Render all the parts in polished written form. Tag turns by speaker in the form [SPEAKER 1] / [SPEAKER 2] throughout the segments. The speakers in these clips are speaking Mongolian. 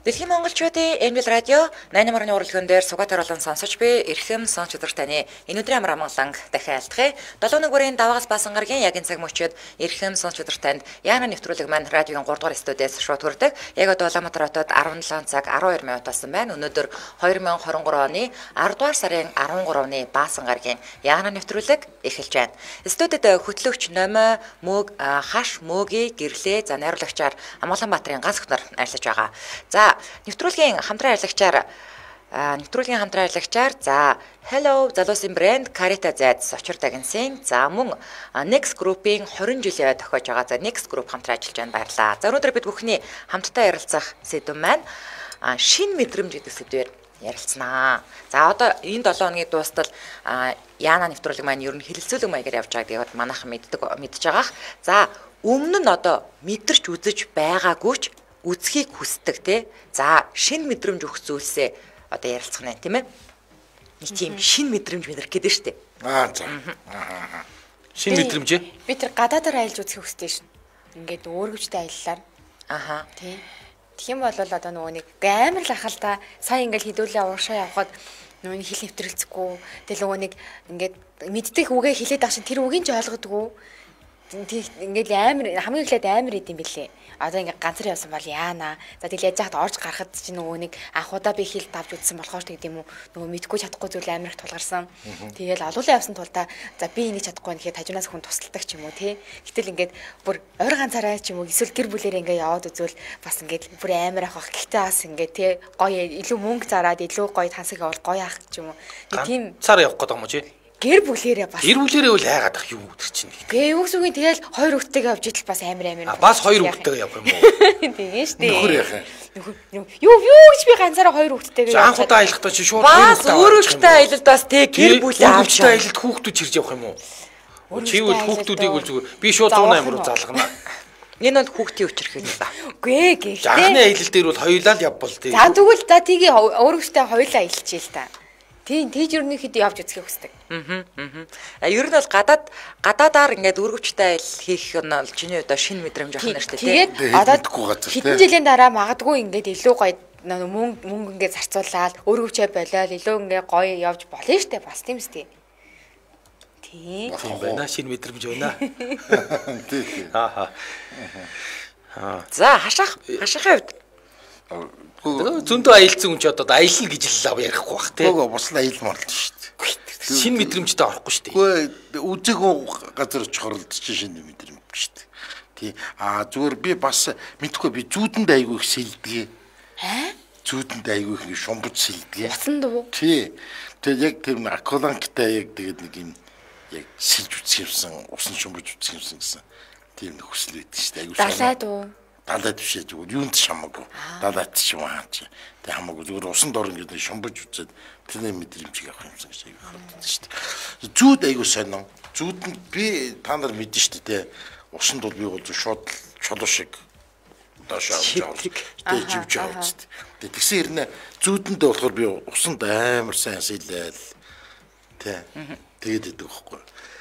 [SPEAKER 1] Дэлхийн монголчуудын Эмбэл радио 88-ны урлагийн дээр сугаатаар болон сонсож буй эрхэм сонсч өдөр таны энэ өдрийн амар амгаланг дахин айлтгая. 7 нүгээрийн даваагаас баасан гарагийн яг энэ цаг мөчид эрхэм сонсч өдөр танд яана нэвтрүүлэг маань радиогийн 3 дугаар студиэс шууд хүрдэг. Яг одоо Улаанбаатар хотод 17 цаг 12 минут болсон байна. Өнөөдөр 2023 оны 10 дугаар сарын 13-ны баасан гарагийн яана нэвтрүүлэг эхэлж байна. Студид хөтлөгч Номой Мөг хаш мөгийн гэрлээ за найруулагчаар Улаанбаатарын ганц өхнөр ажиллаж байгаа. За нэвтрүүлгийн хамтран ажиллагчаар за Hello залуусын брэнд Carita Zeds очир дагнсын за мөн Next Group-ийн 20 жилийн тохиож байгаа за Next Group хамтран ажиллаж байна баярлалаа. За өнөөдөр бид бүхний хамтдаа ярилцах сэдв маань шин мэдрэмж гэдэг сэдвээр ярилцсанаа. За одоо энэ 7 хоногийн дуустал яана нэвтрүүлэг маань ер нь хэлэлцүүлэг маягаар явж байгааг манайхан мэдж байгаах. За өмнө нь одоо мэдэрч үзэж байгаагүй ч үзхийг хүсдэг тий. За шин мэдрэмж өгөх зүйлсээ одоо ярилцах нь тийм ээ. Нэг тийм шин мэдрэмж мэдэрх гэдэг нь шүү дээ.
[SPEAKER 2] За. Шин мэдрэмж.
[SPEAKER 3] Би тэр гадаадаар аялж үзэх хүсдэг шин. Ингээд өөргөжтэй аяллаар. Тий. Тэгэх юм бол одоо нөгөө нэг амар л ахал та сая ингээд хідүүлээ уушаа явхад нөгөө хил нэвтрэлцэхгүй. Тэгэл нөгөө нэг ингээд мэддэг үгээ хэлээд байгаа шин тэр үгийн ч ойлгодгүй. Ингээд амар хамгийн эхлээд амар идэм билээ. Одоо ингээд ганцаар явсан бол яана. За тэгэл яаж яхад орж гарахад чинь нөгөө нэг анхудаа би хил давж үзсэн болохоор ч гэдэг юм уу нөгөө мэдгүй чадахгүй зүйл амар их тулгарсан. Тэгэл олуулаа явсан тул та за би энийг чадахгүй нэхэд хажуунаас хүн тусалдаг ч юм уу тий. Гэтэл ингээд бүр ойр ганцаараа ч юм уу эсвэл гэр бүлэрээ ингээд яваад үзвэл бас ингээд бүр амар ах. Гэхдээ бас ингээд тий гоё илүү мөнгө зараад илүү гоё тансаг явал гоё ах ч юм уу. Тийм
[SPEAKER 2] цаар явах гэдэг юм уу чи?
[SPEAKER 3] Гэр бүлэрээ бас.
[SPEAKER 2] Гэр бүлэрээ үл хайгаад ах юу өдр чинь.
[SPEAKER 3] Гээ юу гэсэн үг тэгэл хоёр хүүхдтэйгээ явж идэл бас амар.
[SPEAKER 2] Бас хоёр хүүхдтэйгээ явах юм уу?
[SPEAKER 3] Тэгээ штэ.
[SPEAKER 2] Нөхөр яах юм.
[SPEAKER 3] Юу гэж би ганцаараа хоёр хүүхдтэйгээ явах.
[SPEAKER 2] Анхудаа аялахдаа чи шууд
[SPEAKER 1] бас өөрөөлтэй аялалд бас тэг гэр бүлээ авч
[SPEAKER 2] аялалд хүүхдүүд чирж явах юм уу? Чи үл хүүхдүүдийг үл зүгээр би шууд 108 руу залгана.
[SPEAKER 1] Энэ бол хүүхдийн өчрөх юм да.
[SPEAKER 3] Үгүй ээ.
[SPEAKER 2] Жахны аялал дээр бол хоёулаа л явбал тий.
[SPEAKER 3] За тэгвэл за тгий өөрөөлтэй хоёулаа аялчихъя л та. Тийм тийж ерөнхийдөө явж үзхийг хүсдэг.
[SPEAKER 1] Ер нь бол гадаадаар ингээд өргөвчтэй айл хийх нь бол чиний одоо шинэ мэдрэмж авах нэртэй тийм.
[SPEAKER 3] Тэгээд одоо хэдэн жилийн дараа магадгүй ингээд илүү гоё мөнгө ингээд зарцуулаад өргөвчөө болоод илүү ингээд гоё явж болно штэ бас тийм үстэй. Тийм.
[SPEAKER 2] Байна шинэ мэдрэмж байна. Тийм.
[SPEAKER 1] За хашахын хувьд
[SPEAKER 2] зөндөө аялцсан хүн ч одоо аялна гэж л ав ярихгүй бах тий.
[SPEAKER 4] Гоо бус аялмаар л шүү дээ.
[SPEAKER 2] Шинэ мэдрэмжтэй орохгүй шүү дээ.
[SPEAKER 4] Үгүй үзээгүй газар очих оролдож шинэ мэдрэмж шүү дээ. Тий. Зүгээр би бас мэдхгүй би зүүдэнд айгүй их сэлдгээ. Зүүдэнд айгүй их шумбаж сэлдгээ.
[SPEAKER 3] Усан дуу.
[SPEAKER 4] Тий. Тэгээд яг тэр аквалангтай яг тэгээд нэг юм яг сэлж үсэх юмсан, усан шумбаж үсэх юмсан гэсэн тийм нэг хүсэл байдаг шүү дээ. Айгүй
[SPEAKER 3] далай дуу.
[SPEAKER 4] Далайд биш зүгээр юунд ч хамаагүй. Далайд ч юм аач. Тэг хамаагүй зүгээр усан дор ингээд шумбаж үзээд тэрний мэдрэмжийг авах юмсан гэж аяг хэлдэг шүү дээ. Зүүд аягүй сонио. Зүүд нь би та нар мэднэ шүү дээ. Усанд бол би бол шууд чулуу шиг доош авч явах. Тэг живж явах шүү дээ. Тэгсэн хэрнээ зүүдэндээ болохоор би усанд амар сайн сэлээл. Тэг. Тэгээд идэг байхгүй.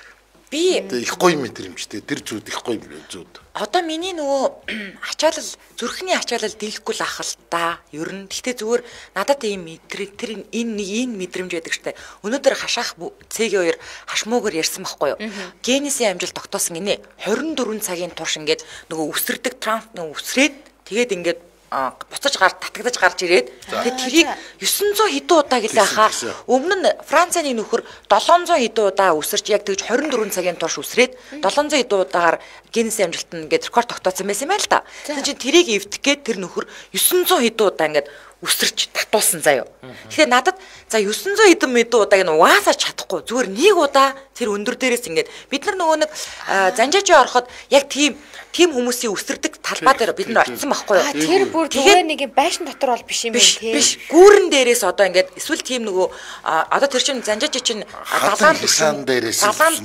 [SPEAKER 4] Би их гоё мэдрэмжтэй тэр зүүд их гоё зүүд.
[SPEAKER 1] Одоо миний нөгөө ачаалал зүрхний ачаалал дийлэхгүй л ах л да. Ер нь гэхдээ зүгээр надад ийм тэр энэ мэдрэмж байдаг штэ. Өнөөдөр хашаах цэгийн 2 хашмуугаар ярьсан байхгүй юу? Генесийн амжилт тогтоосон инээ 24 цагийн турш ингээд нөгөө үсэрдэг транс нөгөө үсрээд тэгээд ингээд буцаж татагдаж гарч ирээд тэгээд тэрийг 900 хэдэн удаа гэлээ хаа. Өмнө нь Францын нөхөр 700 хэдэн удаа үсэрч яг тэгж 24 цагийн турш үсрээд 700 хэдэн удаагаар Гиннесийн амжилт нь ингээд рекорд тогтоосон байсан юм байна л да. Тэгэхээр чи тэрийг эвдэх гээд тэр нөхөр 900 хэдэн удаа ингээд үсэрч татуулсан заяа. Тэгэхээр надад за 900 хэдэн удааг нь угаасаа чадахгүй зүгээр нэг удаа тэр өндөр дээрээс ингээд бид нар нөгөө нэг занжаажи ороход яг тийм хүмүүсийн үсэрдэг талбай дээр бид нар очсон байхгүй юу?
[SPEAKER 3] Тэр бүр зүгээр нэг байшин дотор бол биш юм байна тий.
[SPEAKER 1] Биш гүүрэн дээрээс одоо ингээд эсвэл тийм нөгөө одоо тэр чинь занжаажи чинь далайн
[SPEAKER 4] дээрээс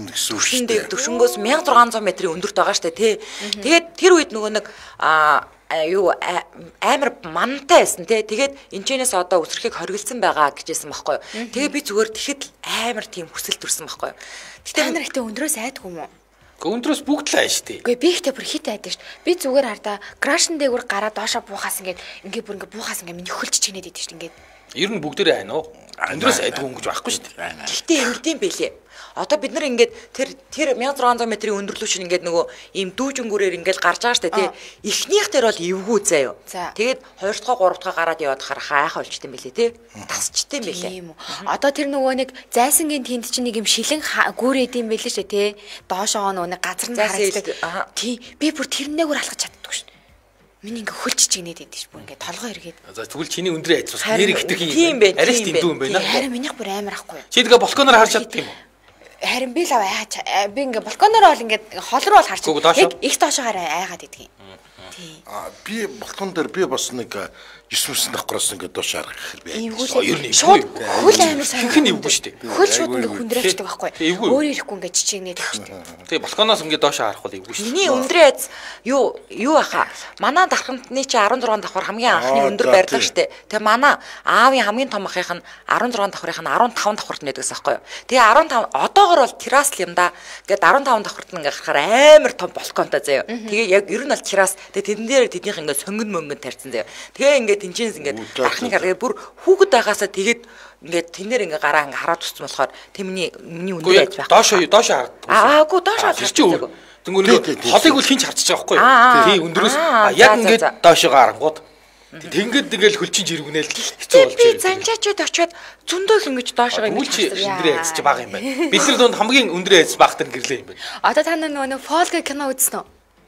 [SPEAKER 1] төвшнгөөс 1600 метрийн өндөрт байгаа штэ тий. Тэгээд тэр үед нөгөө нэг юу амар мантай байсан тий. Тэгээд энэчнээс одоо үсрэхийг хоригдсан байгаа гэжсэн байхгүй юу? Тэгээ би зүгээр тэгэхэд амар тийм хүсэл төрсэн байхгүй юу?
[SPEAKER 3] Гэтэ та нар ихтэй өндрөөс айдгүй юм уу?
[SPEAKER 2] Өндрөөс бүгд л ааш тий.
[SPEAKER 3] Үгүй би ихтэй бүр хит айдаа шүү. Би зүгээр хардаа крашн дээгүүр гараад доошоо буухаас ингээд бүр ингээд буухаас ингээд миний хөлч чигнээд идэв шүү ингээд.
[SPEAKER 2] Ер нь бүгдээрээ айна уу? Өндрөөс айдгүй өнгөж байхгүй шүү дээ.
[SPEAKER 1] Гэхдээ ингэдэм бэлээ. Одоо бид нар ингээд тэр 1600 метрийн өндөрлөө чинь ингээд нөгөө ийм дүүжингүүрээр ингээд гарч байгаа штэ тий. Эхнийх тэр бол эвгүй заяа. Тэгээд 2 дахь 3 дахь гараад яваад харахаа айхаа олчтой юм бэлээ тий. Тасчтэй юм бэлээ.
[SPEAKER 3] Тийм үү. Одоо тэр нөгөө нэг зайсангийн тэнд чинь нэг юм шилэн гүүрээд юм бэлээ штэ тий. Доошоо нөгөө нэг газар нь харагддаг. Тий. Би бүр тэрнээгээр алхаж чаддаггүй шүү. Миний ингээ хөлч чигнээд идэв шүү. Ингээ толгой эргээд.
[SPEAKER 2] За тэгвэл чиний өндрөө айцвас нэр хитрхи
[SPEAKER 1] юм бэ?
[SPEAKER 2] Арайс дэндүү юм байна.
[SPEAKER 3] Харин минийх бүр амар ахгүй.
[SPEAKER 2] Чи тэгээ балконоор харж чаддаг юм уу?
[SPEAKER 3] Харин би л айгаач би ингээ балконоор бол ингээ хол руу бол харж их доошоо айгаад идэх юм. Тий.
[SPEAKER 4] Би балкон дээр би бас нэг 9 давхраас ингээ доош харах гэхээр би.
[SPEAKER 2] Ер нь
[SPEAKER 3] шууд хөл амар сайн.
[SPEAKER 2] Хэн эвгүй шүү дээ.
[SPEAKER 3] Хөл шууд ингээ хүндрээчдэг байхгүй. Өөр ирэхгүй ингээ чичигнээд байх шүү дээ.
[SPEAKER 2] Тэгээ балконоос ингээ доош харах бол эвгүй шүү.
[SPEAKER 1] Миний өндрөө айц юу аха. Манай дархантны чи 16 давхар хамгийн анхны өндөр байрлал штэ. Тэгээ манай аавын хамгийн том ахынх нь 16 давхрынх нь 15 давхарт нэдгээс байхгүй юу. Тэгээ 15 одоогор бол террас л юм да. Гээд 15 давхарт ингээ гарахаар амар том балконтой заяа. Тэгээ яг ер нь бол террас. Тэгээ тэдэн дээр тэднийх ингээ сонгон мөнгөнд тарьсан заяа. Тэгээ ингээ тэнцэнс ингээд анхны гараа бүр хүүхэд байгаасаа тэгээд ингээд тэнээр ингээ гараа ингээ хараад туссан болохоор миний өндөр айж байх.
[SPEAKER 2] Доошоо хараад.
[SPEAKER 1] Аагүй доошоо хараад.
[SPEAKER 2] Тэнгүүр нэг холыг үл хинч харчихж байгаа байхгүй юу? Тий өндрөөс яг ингээд доошоо гарангууд. Тэнгүүд тэгэл хөлчин жиргэнэл хэцүү болж
[SPEAKER 1] байна. Би занжаачд очиод зөндөө ингэж доошоо
[SPEAKER 2] ингэж өндрөө айц чи бага юм байна. Бидний дунд хамгийн өндрөө айц багтар гэрлээ юм байна.
[SPEAKER 3] Одоо та нөгөө Фолга кино үзсэн үү?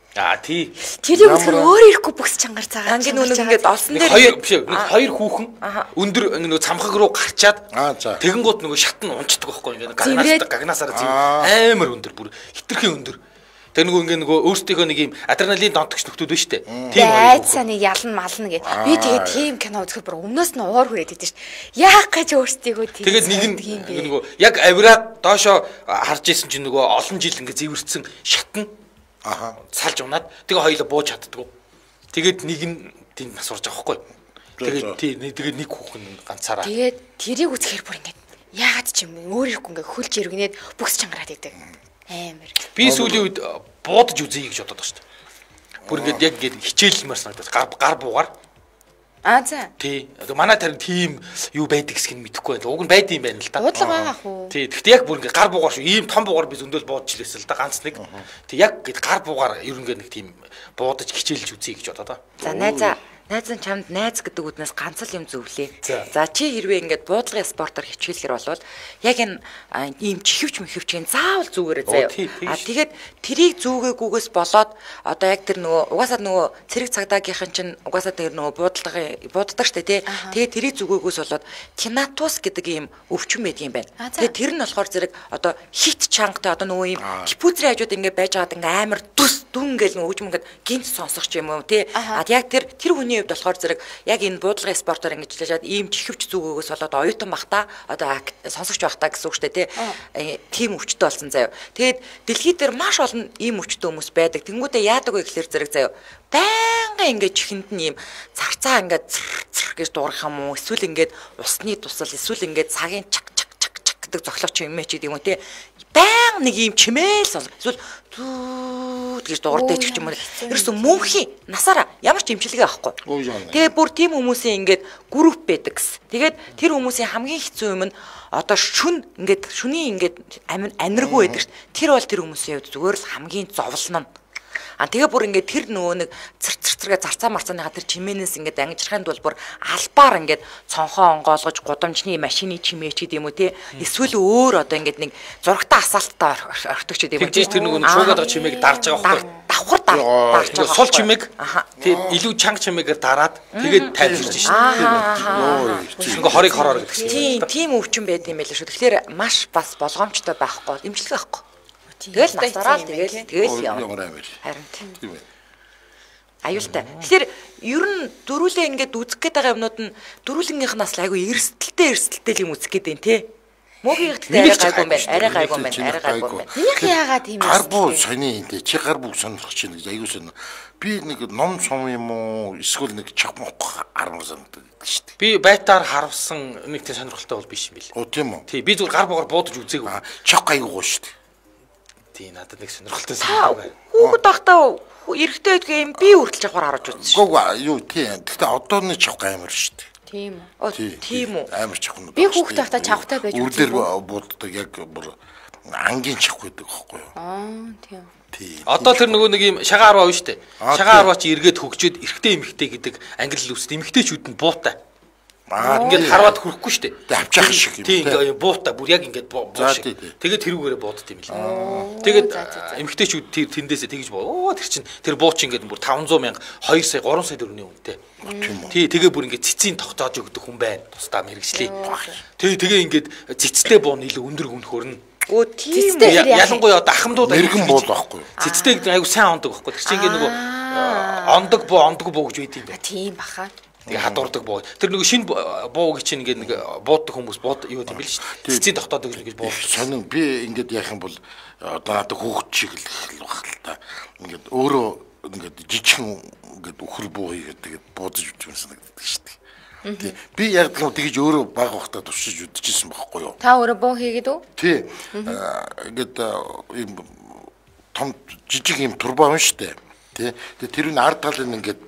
[SPEAKER 2] Тий.
[SPEAKER 3] Тэрийг үзэхээр өөр ирэхгүй бүс чангаар цагаан.
[SPEAKER 1] Ангийн нүг ингээд олсон
[SPEAKER 2] дээр хоёр хүүхэн өндөр нөгөө цамхаг руу гарчаад тэгэнгүүт нөгөө шат нь унцдаг байхгүй ингээд гагнасаараа амар өндөр бүр хитрхийн өндөр. Тэр нөгөө өөрсдийнхөө нэг юм адреналин донтогч нөхдүүд байна штэ.
[SPEAKER 3] Тийм айцаа нэг ялан мална гэ. Би тэгээд тийм кино үзэхээр бүр өмнөөс нь уур хүрээд идэв штэ. Яах гэж өөрсдийгөө тийм.
[SPEAKER 2] Тэгээд нэг нөгөө яг авираад доошоо харж исэн чинь нөгөө олон жил ингээд зэвэрсэн шат нь салж унаад тэгээ хоёулаа бууж чаддгүй. Тэгээд нэг нь тийм нас урж байгаа байхгүй. Тэгээд нэг хүүхэн ганцаараа.
[SPEAKER 3] Тэгээд тэрийг үзэхээр бүр ингээд яагаад ч юм өөр ирэхгүй ингээд хөлж иргэнээд бүкс чангараад идэг. Амар.
[SPEAKER 2] Би сүүлийн үед буудаж үзье гэж бодоод байна шүү дээ. Бүр ингээд яг ингээд хичээлмээр санагдаад гар буугаар.
[SPEAKER 3] За.
[SPEAKER 2] Тий. Манай тарин тийм юу байдаг гэсгийг мэдэхгүй байна. Уг нь байд юм байна л да.
[SPEAKER 3] Буудлага байгаа хөө.
[SPEAKER 2] Тий. Гэхдээ яг бүр ингээд гар буугаар шүү. Ийм том буугаар би зөндөл буудаж илээсэл да ганц нэг. Тий яг гээд гар буугаар ер нь нэг тийм буудаж хичээлж үзье гэж бодоо да.
[SPEAKER 1] За найз нь чамд найз гэдэг үднээс ганц л юм зөвлээ. За чи хэрвээ ингээд буудлагын спортоор хичээлэхэр болвол яг энэ ийм чихвч мэхвчийн заавал зүгээрээ заяа. Тэгээд трийг зүгээгүйгээс болоод одоо яг тэр нөгөө угаасаа нөгөө цэрэг цагдаагийнхан чинь угаасаа тэр нөгөө бууддаг штэ тий. Тэгээд трийг зүгээгүйгээс болоод тинатус гэдэг ийм өвчин байдаг юм байна. Тэгээд тэр нь болохоор зэрэг одоо хит чангтай одоо нөгөө ийм кипүзрийн хажууд ингээд байж байгаад ингээд амар дүн гэл нөгөө хөгжим ингээд гинт сонсох ч юм уу тий. Яг тэр хүний хувьд болохоор зэрэг яг энэ буудлагын спортоор ингэж хэлээд ийм чихвч зүгөөгөөс болоод оюутан бахта одоо сонсогч бахта гэсэн үг шүү дээ тийм өвчтөй болсон заяа. Тэгээд дэлхий дээр маш олон ийм өвчтөй хүмүүс байдаг. Тэнгүүдээ яадаг вэ гэхээр зэрэг заяа. Байнга ингэж чихэнд нь ийм царцаа ингээд цэр гэж дуурах юм уу? Эсвэл ингээд усны тусал эсвэл ингээд цагийн чак гэдэг зоглооч юм ээ ч гэдэг юм уу тий. Баян нэг юм чимээл сон. Эсвэл зүуд гэж дуурдаж ч юм уу. Ерөөсөө мөнхийн насаараа ямар ч имчилгээ авахгүй. Тэгээ бүр тийм хүмүүсийн ингээд групп байдаг гэсэн. Тэгээд тэр хүмүүсийн хамгийн хэцүү юм нь одоо шүний ингээд аниргүй байдаг шүү дээ. Тэр бол тэр хүмүүсийн хувьд зүгээр л хамгийн зовлон нь. Тэгээ бүр ингээд тэр нөгөө нэг цэрцэргээ зарцаа марцааныхаа тэр чимээнээс ингээд ангижрахын тулд бүр албаар ингээд цонхоо онгоолгож гудамжны машины чимээч гэдэг юм уу те эсвэл өөр одоо ингээд нэг зурагтаа асаалттай орхитогч гэдэг юм.
[SPEAKER 2] Тэгж тэр нөгөө шуугаад байгаа чимээг дарж байгаа байхгүй.
[SPEAKER 1] Давхар дарж байгаа.
[SPEAKER 2] Сул чимээг тий илүү чанга чимээгээр дараад тэгээд тайлбарж шин. Ингээ хорыг хороор гэдэг.
[SPEAKER 1] Тийм өвчин байд юм байлаа шүү. Тэгэхээр маш бас болгоомжтой байхгүй, имчилгээ байхгүй. Тэгэл насараа тэгэл яваа. Харин тийм. Аюултай. Тэгэхээр ер нь дөрүүлээ ингээд үзэх гээд байгаа юмнууд нь дөрүүлгийнх нь бас айгүй эрсдэлтэй юм үзэх гээд байна те. Мөгийн ихтэй арай гайгүй юм байна.
[SPEAKER 3] Нөх яагаад тийм юм?
[SPEAKER 4] Гар буу сони энэ чи гар буу сонирхож чинь аюул сони. Би нэг ном сум юм уу эсвэл нэг чахмах армар санагдаад шүү дээ.
[SPEAKER 2] Би байтаар харвсан нэг тийм сонирхолтой бол биш юм бэл.
[SPEAKER 4] Оо тийм үү.
[SPEAKER 2] Тий би зүгээр гар буугаар буудаж үзээгүй.
[SPEAKER 4] Чах гайгүй шүү дээ.
[SPEAKER 2] тий надад нэг сонирхолтой санагдав.
[SPEAKER 1] Хүүхэд ахтаа эрэгтэй байдгүй юм би хүртэл авахар харж үзсэн шүү.
[SPEAKER 4] Гоо юу тий. Гэхдээ одооны чавх амар шүү дээ.
[SPEAKER 3] Тийм
[SPEAKER 1] үү. Тийм үү.
[SPEAKER 4] Амар чавх нь.
[SPEAKER 3] Би хүүхэд ахтаа чавхтай байж үзсэн.
[SPEAKER 4] Үрлэр бууддаг яг бүр ангийн чавх байдаг байхгүй юу?
[SPEAKER 3] Тийм.
[SPEAKER 2] Одоо тэр нөгөө нэг юм шагаа арваа шүү дээ. Шагаа арваа чи эргээд хөгжөөд эрэгтэй эмэгтэй гэдэг англи үст эмэгтэйчүүд нь буутай. Ингээд харваад хүрэхгүй шүү дээ.
[SPEAKER 4] Авчаах шиг юм.
[SPEAKER 2] Тийм ингээд буутай бүр яг ингээд буу шиг. Тэгээд тэрүүгээрээ буудд юм л. Тэгээд эмэгтэйчүүд тэр тэндээсээ тэгж боо. Тэр чин тэр буу чи ингээд бүр 500 мянга 2 сая 3 сая төгрөгийн үнэтэй. Тий тэгээ бүр ингээд цэцийн тогтоож өгдөг хүн байна. Тусдаа мэрэгчлээ. Тэгээ ингээд цэцтэй буу нь илүү өндөр хүн хөрнө.
[SPEAKER 1] Оо тийм
[SPEAKER 2] үү. Ялангуяа одоо ахмадууд
[SPEAKER 4] мэрэгэн буу байхгүй юу?
[SPEAKER 2] Цэцтэй гэдэг айгу сайн ондог байхгүй. Тэр чинь ингээд нөгөө ондог буу гэж үйд юм байна.
[SPEAKER 3] Тийм баха.
[SPEAKER 2] Тэгээ хадуурдаг буу. Тэр нөгөө шинэ бууг чинь ингээд нэг буудаг хүмүүс юу юм бэл шүү дээ. Цэцийн тогтоодог гэж буу.
[SPEAKER 4] Сонин би ингээд яах юм бол одоо надад хөөгч шиг л баг л та. Ингээд өөрөө ингээд жижигхэн ингээд өхөр буу хийгээд тэгээд буудаж үтгэн санагддаг шүү дээ. Би яг тэгж өөрөө баг ухтаа туршиж үдчихсэн байхгүй юу?
[SPEAKER 3] Та өөрөө буу хийгээд үү?
[SPEAKER 4] Тий. Ингээд ийм том жижиг юм турбаа юм шүү дээ. Тий. Тэгээд тэр нь ард талын ингээд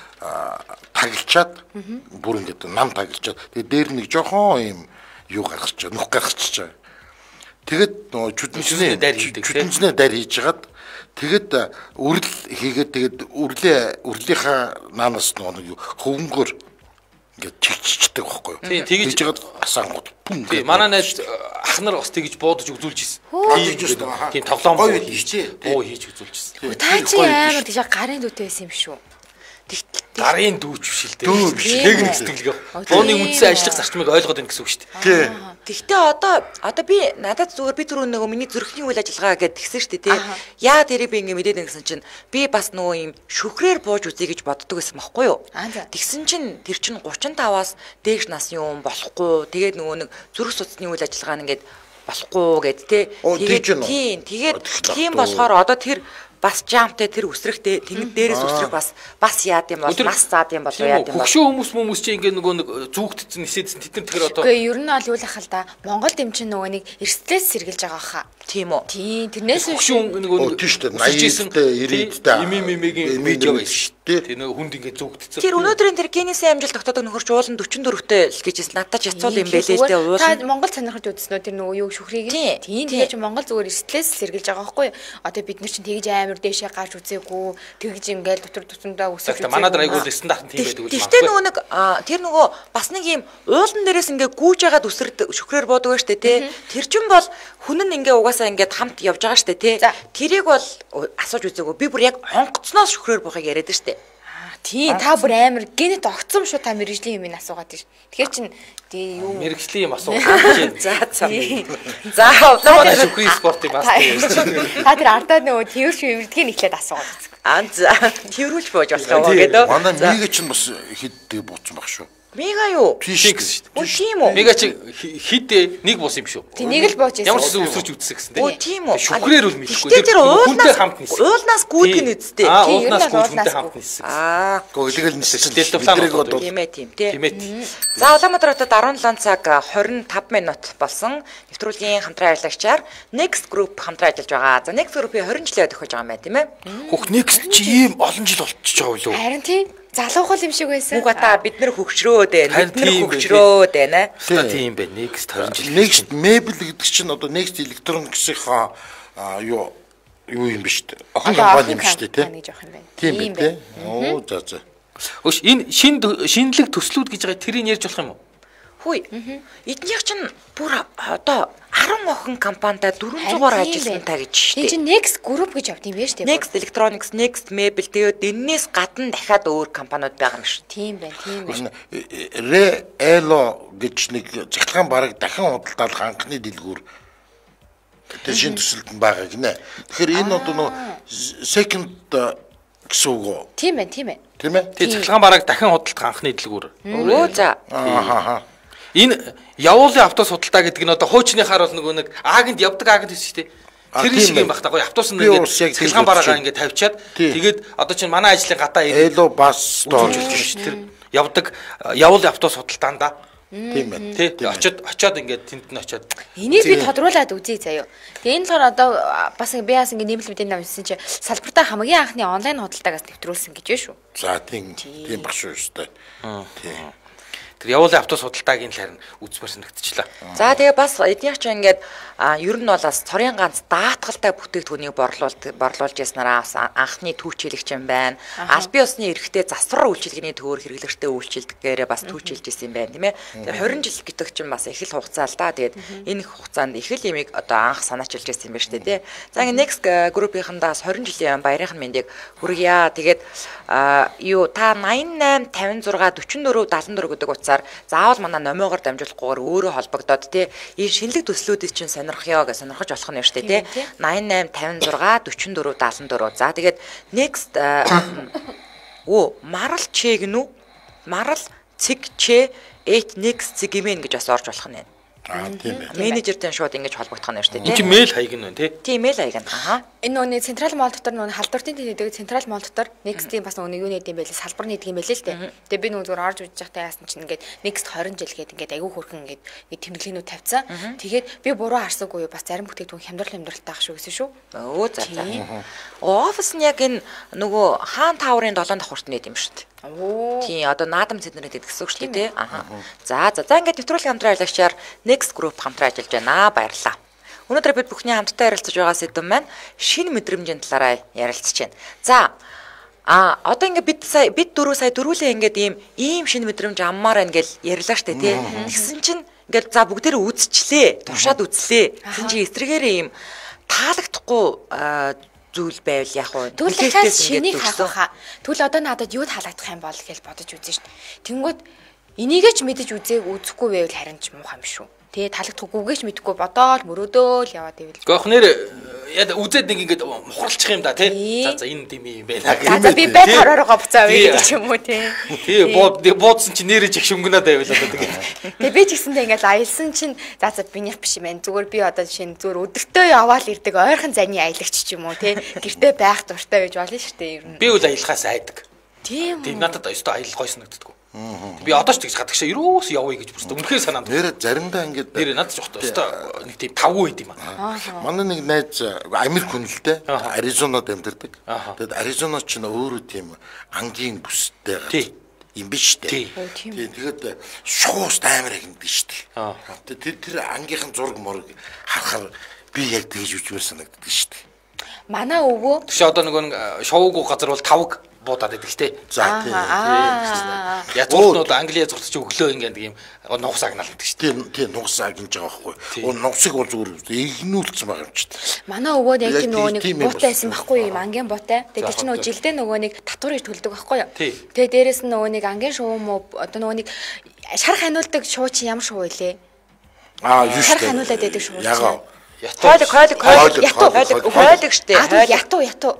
[SPEAKER 4] таглчаад бүр ингээд нам таглчаад тэгээд дээр нэг жоохон юм юу гаргачих, нүх гаргачих. Тэгээд нөгөө чүдэнчнээ дайр хийж хагаад тэгээд үрэл хийгээд тэгээд үрлийнхаа наанаас нөгөө хөвөнгөөр ингээд чигчдэг байхгүй юу?
[SPEAKER 2] Тийм тэгж
[SPEAKER 4] жагаад асаангууд.
[SPEAKER 2] Тийм манай найз ах нар бас тэгж буудаж үзүүлж ирсэн. Тийм тоглоом буу хийж үзүүлж ирсэн.
[SPEAKER 3] Та чи амар тийш гарын дүүтэй байсан юм шүү.
[SPEAKER 2] Гарын дүүч биш л дээ. Тэг сэтгэлгээ. Бууны үндсэн ажиллах зарчмыг ойлгоод байна гэсэн үг шүү дээ.
[SPEAKER 1] Тэгтээ одоо би надад зүгээр би түрүү нөгөө миний зүрхний үйл ажиллагаа гэдээ тэгсэн шүү дээ тий. Яа тэрийг би ингэ мэдээд гэсэн чинь би бас нөгөө юм шүхрээр бууж үзье гэж боддог байсан байхгүй юу? Тэгсэн чинь тэр чинь 35-аас дээш насны юм болохгүй. Тэгээд нөгөө нэг зүрх судасны үйл ажиллагаа нь ингээд болохгүй гэд тий. Тэгээд тийм болохоор одоо тэр бас жамтай тэр үсрэхтэй тэнд дээрээс үсрэх бас яад юм бол нас заад юм болоо яад юм бол
[SPEAKER 2] хөгшөө хүмүүс чинь ингээ нөгөө нэг зүгтцэн нисэдсэн тэд нар тэгэхээр одоо
[SPEAKER 3] үгүй ер нь бол юу л ахал та Монголд юм чинь нөгөө нэг эрсдлээс сэргэлж байгаа хаа
[SPEAKER 1] тийм үү
[SPEAKER 3] тийм тэрнээс
[SPEAKER 2] хөгшөө нөгөө
[SPEAKER 4] тийш дээ 80-тэй 90-тэй
[SPEAKER 2] имимигийн видео байсан шүү дээ тэр нөгөө хүнд ингээ зүгтцэн
[SPEAKER 1] тэр өнөөдрийн тэр генесийн амжилт тогтоодог нөхөрч уулан 44-тэй л гэжсэн надад яцуул юм байлээ л дээ
[SPEAKER 3] та
[SPEAKER 1] уулан
[SPEAKER 3] Монгол сонирхож үзсэн үү тэр нөгөө юу шүхрийг тийм тэгэж Монгол зүгээр эрсдлээс сэргэлж байгаа байхгүй одоо бид нар чинь тэгж амар дээшээ гарч үзээгүй тэгж ингээл дотор тутамдаа үсэж үзээгүй
[SPEAKER 2] манай нар айгуул стандарт тийм байдаг үү
[SPEAKER 1] гэхдээ нөгөө нэг тэр нөгөө бас нэг юм уулан дээрээс ингээ гүүж ягаад үсрдэг шүхрээр буудаг штэ тий тэр чин бол хүн нь ингээ угаасаа ингээд хамт явж байгаа штэ тий тэрийг бол асууж үзээгүй би бүр яг онгоцноос шүхрээр буухыг яриад штэ
[SPEAKER 3] тийм та бүр амар генет огцом шүү та мэрэгжлийн юм ин асуугаад тийш тэгэхээр чин тий юу
[SPEAKER 2] мэрэгжлийн юм асуугаад
[SPEAKER 1] за
[SPEAKER 2] одоо шүхрийн спортыг бас
[SPEAKER 3] та тэр ардаа нөгөө тэрш юмэрдгийг ихлээд асуугаад үзэх
[SPEAKER 1] за тэрүүлж бууж болох юм гэдэг
[SPEAKER 4] манай мига чинь бас хэд бууцсан баг шүү
[SPEAKER 1] мега юу
[SPEAKER 2] тийш шүү
[SPEAKER 1] дээ тийм үү
[SPEAKER 2] мега чи хэд нэг бус юм шүү
[SPEAKER 3] тий нэг л бууж байсан
[SPEAKER 2] ямар ч үсэрч үзсэн гэсэн
[SPEAKER 1] тий тийм үү
[SPEAKER 2] шүхрээр үл мэдхгүй
[SPEAKER 1] тэр
[SPEAKER 2] хүнтэй хамт нисэх
[SPEAKER 1] уулнаас гүйдэх нь үсттэй
[SPEAKER 2] уулнаас гүйдэх хамт нисэх
[SPEAKER 4] гоо тэгэл нисэх
[SPEAKER 1] тийм ээ тийм за Улаанбаатар хотод 17 цаг 25 минут болсон нэвтрүүлгийн хамтран ажиллагчаар Next Group хамтран ажиллаж байгаа за Next Group-ийн 20 жилээ тохиож байгаа юм байна тийм ээ
[SPEAKER 2] хөх Next чи ийм олон жил болчихж байгаа юу
[SPEAKER 3] харин тийм залуухал юм шиг байсан.
[SPEAKER 1] Уг та бид нар хөгжрөөд байна.
[SPEAKER 2] Тийм байна. Next 20 жил.
[SPEAKER 4] Next Mebel гэдэг чинь одоо Next Electronics-ийн юу юм биш үү? Охин компани юм биш үү те? Тийм байна. Оо за.
[SPEAKER 2] Өш энэ шинэлэг төслүүд гэж байгаа тэрийг ярьж болох юм уу?
[SPEAKER 1] Хүй. Эднийх чинь бүр одоо 10 охин компанитай 400-аар ажилласан та гэж шүү дээ.
[SPEAKER 3] Энд чинь Next Group гэж авд юм байна шүү дээ.
[SPEAKER 1] Next Electronics, Next Mebel тэгээд энэс гадна дахиад өөр компаниуд байгаа юм шүү.
[SPEAKER 3] Тийм байна.
[SPEAKER 4] Elo гэж нэг захиргаан бараг дахин худалдаалах анхны дэлгүүр тэр шинэ төсөлд нь байгаа гинэ. Тэгэхээр энэ одоо нөө second гэсэн үг үү?
[SPEAKER 3] Тийм байна. Тийм
[SPEAKER 2] ээ? Тэг захиргаан бараг дахин худалдах анхны дэлгүүр.
[SPEAKER 1] Өө за.
[SPEAKER 2] Энэ явуулын автобус худалдаа гэдэг нь одоо хуучныхаар бол нөгөө нэг аагинд явдаг аагинд хэлсэн шүү дээ. Тэр шиг юм баг таа. Автобус нь ингээд цэглэн бараагаа ингээд тавьчаад тэгээд одоо чинь манай ажлын гадаа
[SPEAKER 4] Elo бас
[SPEAKER 2] door шүү дээ. Тэр явдаг явуулын автобус худалдаанда
[SPEAKER 4] Тийм байна.
[SPEAKER 2] Тий. Очоод ингээд тэнд нь очоод
[SPEAKER 3] энийг би тодруулаад үзье заяа. Тэгээ энэ болохоор одоо бас би бас ингээд нэмэлт мэдээлэл авсан чи салбартаа хамгийн анхны онлайн худалдаагаас нэвтрүүлсэн гэж байна шүү.
[SPEAKER 4] За тийм баг шүү ёстой. Тийм.
[SPEAKER 2] Тэр явуулын автобус худалдаагийн талаар нь үзмэр санагдчихлаа.
[SPEAKER 1] За тэгээ бас эднийх ч ингээд ер нь бол бас цорын ганц даатгалтай бүтээгдэхүүнийг борлуулж яснараа анхны түүчилэгч юм байна. Аль бие усны эрхтэй засвар үйлчилгээний төвөр хэрэглэгчтэй үйлчилдэгээрээ бас түүчилж исэн юм байна тийм ээ. Тэгээ 20 жил гэдэг чинь бас их л хугацаа л да. Тэгээд энэ хугацаанд их л ямиг одоо анх санаачилж исэн юм байна шүү дээ тий. За ингээд next group-ийнхандаас 20 жилийн баярын мэндийг хүргье. Тэгээд юу та 88 56 44 74 гэдэг утсаар заавал манай номоогоор дамжуулахгүйгээр өөрөө холбогдоод тий энэ шинэлэг төслүүдийг чинь сонирхё гэж сонирхож болох нь шүү дээ тий 88 56 44 74. За тэгээд next марал чэгнүү марал цэг чэ эт next цэгмэн гэж бас орж болох нь байна.
[SPEAKER 4] Тийм ээ.
[SPEAKER 1] Менежертэй шууд ингэж холбогдох нь шүү дээ.
[SPEAKER 2] Энд чинь мэйл хаяг нь байна тий.
[SPEAKER 1] Тийм мэйл хаяг нь.
[SPEAKER 3] Энэ нөөний централ мall дотор нөө халдвартын тэнэдэг централ мall дотор next-ийн бас нөө юу нэт юм бэ лээ салбар нэдэг юм байлээ л дээ. Тэгээ би нөө зүгээр орж үзэж байхдаа яасан чинь ингээд next 20 жил гээд ингээд айгүй хөрхөн ингээд тэмдэглэгнүүд тавьсан. Тэгээд би буруу харсаггүй бас зарим бүтээгдэхүүн хямдралтай ах шүү гэсэн шүү.
[SPEAKER 1] Өө за за. Офис нь яг энэ нөгөө хаан тааврын 7 дахь хүрт нэт юм шүү дээ. Тийм одоо наадам цэднэрэд гэсэн үг шүү дээ тий. За ингээд нэвтрүүлгийн хамтран ажиллагчаар next group хамтран ажиллаж байна. Баярлалаа. Өнөөдөр бид бүхний хамтдаа ярилцаж байгаа сэдв маань шинэ мэдрэмжийн талаараа ярилцж байна. За одоо ингээд бид дөрөв сая дөрвөлээ ингээд ийм шинэ мэдрэмж аммаар байна гэж ярьлаа штэ тий. Тэгсэн чинь ингээд за бүгдээрээ үзчихлээ. Туршаад үзлээ. Тэгсэн чинь эсрэгээрээ ийм таалагдахгүй зүйл байвал яг уу
[SPEAKER 3] тэгвэл дахиад шинийг хавах. Тэгвэл одоо надад юу таалагдах юм бол гэж бодож үзэн штэ. Тэнгүүд энийгээ ч мэдэж үзэхгүй байвал харин ч муухай юм шүү. Тэ таалагдахгүйгээч мэдэхгүй бодоол мөрөөдөөл яваад ивэл.
[SPEAKER 2] Гохнэр яа үзээд нэг ингээд мухарлчих юм да тий. За энэ дим юм байна гэх юм.
[SPEAKER 3] За би бай тараараа буцаа вэ гэж юм уу тий.
[SPEAKER 2] Тий буудсан чи нэрэж их шөнгөнөөд байвал одоо тэгээд.
[SPEAKER 3] Тэгээ би ч гэсэндээ ингээд аялсан чинь за биних биш юм байна. Зүгээр би одоо жишээ нь зүгээр өдөртөө яваал ирдэг ойрхон зайны аялагч ч юм уу тий. Гэртээ байх дуртай гэж болно шүү дээ ер нь.
[SPEAKER 2] Би үл аялахаас айдаг.
[SPEAKER 3] Тийм.
[SPEAKER 2] Тийм надад өстой аялал гой санагддаг. Би одоо ч тэгж гадагшаа юус явъя гэж бүрстэ үнэхээр санаанд.
[SPEAKER 4] Нэр заримдаа ингээд
[SPEAKER 2] нэр надад ч өстой нэг тийм 5 үед юм аа.
[SPEAKER 4] Манай нэг найз Америк хүнэлтэй Аризонад амьдардаг. Тэгэд Аризонод ч өөрөө тийм ангийн бүстэй юм биш үү? Тэгээд шуус амар агндаг шүү дээ. Тэр ангийнхан зураг морог харахаар би яг тэгж үчмэр санагддаг шүү дээ.
[SPEAKER 3] Манай өвөө
[SPEAKER 2] тийш одоо нөгөө шоугүй газар бол тавг буудаад байдаг те.
[SPEAKER 4] За тийм.
[SPEAKER 2] Язгууртнууд Англи язгуурт ч өглөө ингээд юм нугас агнаалдаг шүү дээ.
[SPEAKER 4] Тийм нугас агнаж байгаа байхгүй. Нугасыг бол зүгээр игнүүлсэн байгаа юм чи.
[SPEAKER 3] Манай өвөө яг нөгөө нэг буутай байсан байхгүй юм ангийн буутай. Тэгээд чи нөгөө жилдээ нөгөө нэг татварыг төлдөг байхгүй юу? Тэгээд дээрэс нь нөгөө нэг ангийн шуу мө одоо нөгөө нэг шар ханиулдаг шуу чи ямар шуу вэ?
[SPEAKER 4] Юу
[SPEAKER 3] шар ханиулаад байдаг шуу.
[SPEAKER 4] Ягаа.
[SPEAKER 1] Хойлог штэ.
[SPEAKER 3] Ятуу.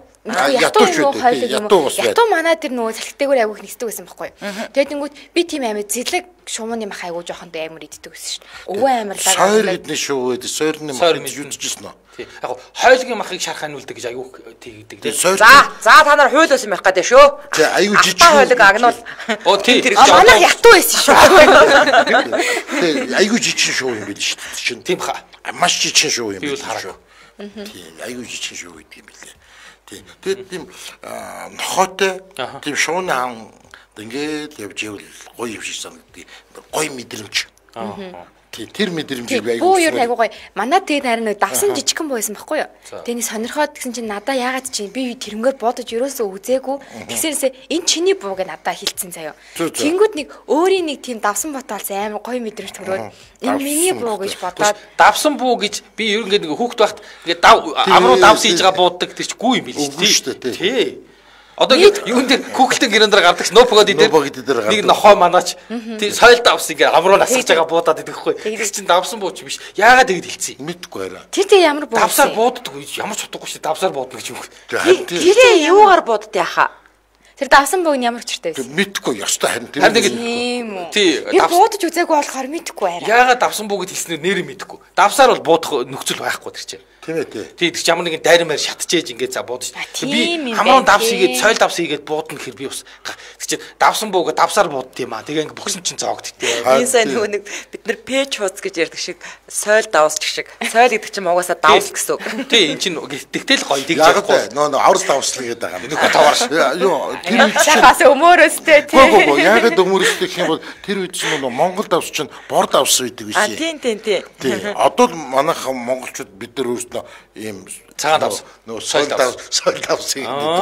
[SPEAKER 3] Ятуу манай тэр нөгөө салхитэйгээр айгүйх нэгсдэг байсан байхгүй. Тэгээд тэнгүүд би тийм амар зэлэг шумууны мах айгүй жоохондоо амар иддэг байсан шүү дээ. Өвөө амарлаа.
[SPEAKER 4] Сойр гэдний шүү гэдэг. Сойрны мах юудчихсэн нь.
[SPEAKER 2] Тийм. Яг хойлогийн махыг шарханиулдаг гэж айгүй тэгдэг.
[SPEAKER 1] За та нар хуйл байсан байх гэдэг шүү.
[SPEAKER 4] Тий айгүй жижиг
[SPEAKER 1] хойлог агнуул.
[SPEAKER 2] Оо тий.
[SPEAKER 3] Манай ятуу байсан шүү.
[SPEAKER 4] Тий айгүй жижиг шүү юм биш шүү.
[SPEAKER 2] Тийм хаа.
[SPEAKER 4] Маш жижиг шүү юм биш
[SPEAKER 2] шүү.
[SPEAKER 4] Тийм айгүй жижиг шүү гэдэг юм билээ. Тэгээд тийм нохотой тийм шууны хаан ингээд явж ивэл гоё юм шиг санагддаг. Гоё мэдрэмж. Тэр мэдрэмжийг айгүй.
[SPEAKER 3] Буу юу айгүй гоё. Манай тэгээд харин давсан жижигхэн байсан байхгүй юу? Тэний сонирхоод гэсэн чинь надаа яагаад чи би тэрнгээр бодож ерөөсөө үзээгүй. Тэгсээрээсээ энэ чиний буу гэж надаа хэлсэн заяа. Тэнгүүд нэг өөрийн нэг тийм давсан ботоолс амар гоё мэдрэмж төрөөд энэ миний буу гэж бодоод
[SPEAKER 2] давсан буу гэж би ер нь ингээд хүүхд багт ингээд амруу давс хийж байгаа бууддаг тэр ч гүү юм биш үү? Тий. Одоо юун дээр Google-тэй гэрэн дээр гардаг Snowpog дээр нэг нохоо манаач тий соёл давс ингээ амруу насгаж байгаа буудаад идэх хгүй. Тэр чинь давсан бууч биш. Яагаад тэгж хэлцээ?
[SPEAKER 4] Мэдгүй арай.
[SPEAKER 3] Тэр ямар буу?
[SPEAKER 2] Давсаар бууддаг ямар ч утгагүй шүү. Давсаар буудна гэж юу.
[SPEAKER 1] Тэр юугаар бууддаг яхаа?
[SPEAKER 3] Тэр давсан бууг нь ямар учиртай вэ?
[SPEAKER 4] Мэдгүй ёстой харин
[SPEAKER 2] тэр.
[SPEAKER 3] Тийм үү.
[SPEAKER 2] Тий.
[SPEAKER 3] Би буудаж үзээгүй болохоор мэдгүй арай.
[SPEAKER 2] Яагаад давсан бууг хэлснээр нэрээ мэдгүй. Давсаар бол буудах нөхцөл байхгүй тэр чинь.
[SPEAKER 4] Тийм ээ тий.
[SPEAKER 2] Тэг ямар нэгэн дайр маяр шатчихээж ингээд за буудаж.
[SPEAKER 3] Би
[SPEAKER 2] хамаан давс хийгээд соёл давс хийгээд буудна гэхэр би бас тэг чи давсан бууга давсаар буудд юм аа. Тэгээ ингээд бөхсөн чинь зоогдтээ.
[SPEAKER 1] Энэ сайн нөгөө нэг бид нар пэч хуц гэж ярьдаг шиг соёл давсч шиг. Соёл гэдэг чинь угаасаа давс гэсэн үг.
[SPEAKER 2] Тий эн чинь тэгтэл гоё тэгж
[SPEAKER 4] яахгүй. Нөө аврас давслаг гэдэг байгаа юм.
[SPEAKER 2] Нөх таваар.
[SPEAKER 4] Юу тэр үед чинь
[SPEAKER 3] бас өмөрөөстэй тий.
[SPEAKER 4] Гоо яагаад өмөрөөстэй гэх юм бол тэр үед чинь Монгол давс чинь бор давс үйдэг биш.
[SPEAKER 1] Тийм.
[SPEAKER 4] Тий. Одоо манайхан монголчууд бид нар өөрсдөө ийм
[SPEAKER 2] цагаан давс
[SPEAKER 4] нөө соёл давс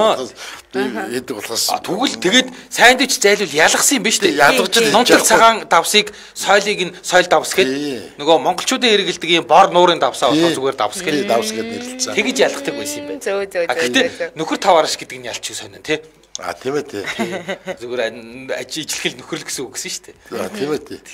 [SPEAKER 4] гэдэг болохоос
[SPEAKER 2] тэгвэл тэгээд сайндвич зайлуул ялгсан юм биш үү?
[SPEAKER 4] Ялгаж л
[SPEAKER 2] нунтал цагаан давсыг соёлыг нь соёл давс гэд нөгөө монголчуудын хэрэгэлдэг ийм бор нуурын давсаа болохоо зүгээр давс гэд
[SPEAKER 4] давс гэд нэрлэлцээ.
[SPEAKER 2] тэгж ялгадаг байсан юм байна.
[SPEAKER 3] Зөө.
[SPEAKER 2] Гэтэ нөхөр таваарш гэдэг нь ялч сонин тий.
[SPEAKER 4] Тийм ээ тий.
[SPEAKER 2] Зүгээр ижлэхэл нөхрөл гэсэн үг гэсэн шүү дээ.
[SPEAKER 4] Тийм ээ тий.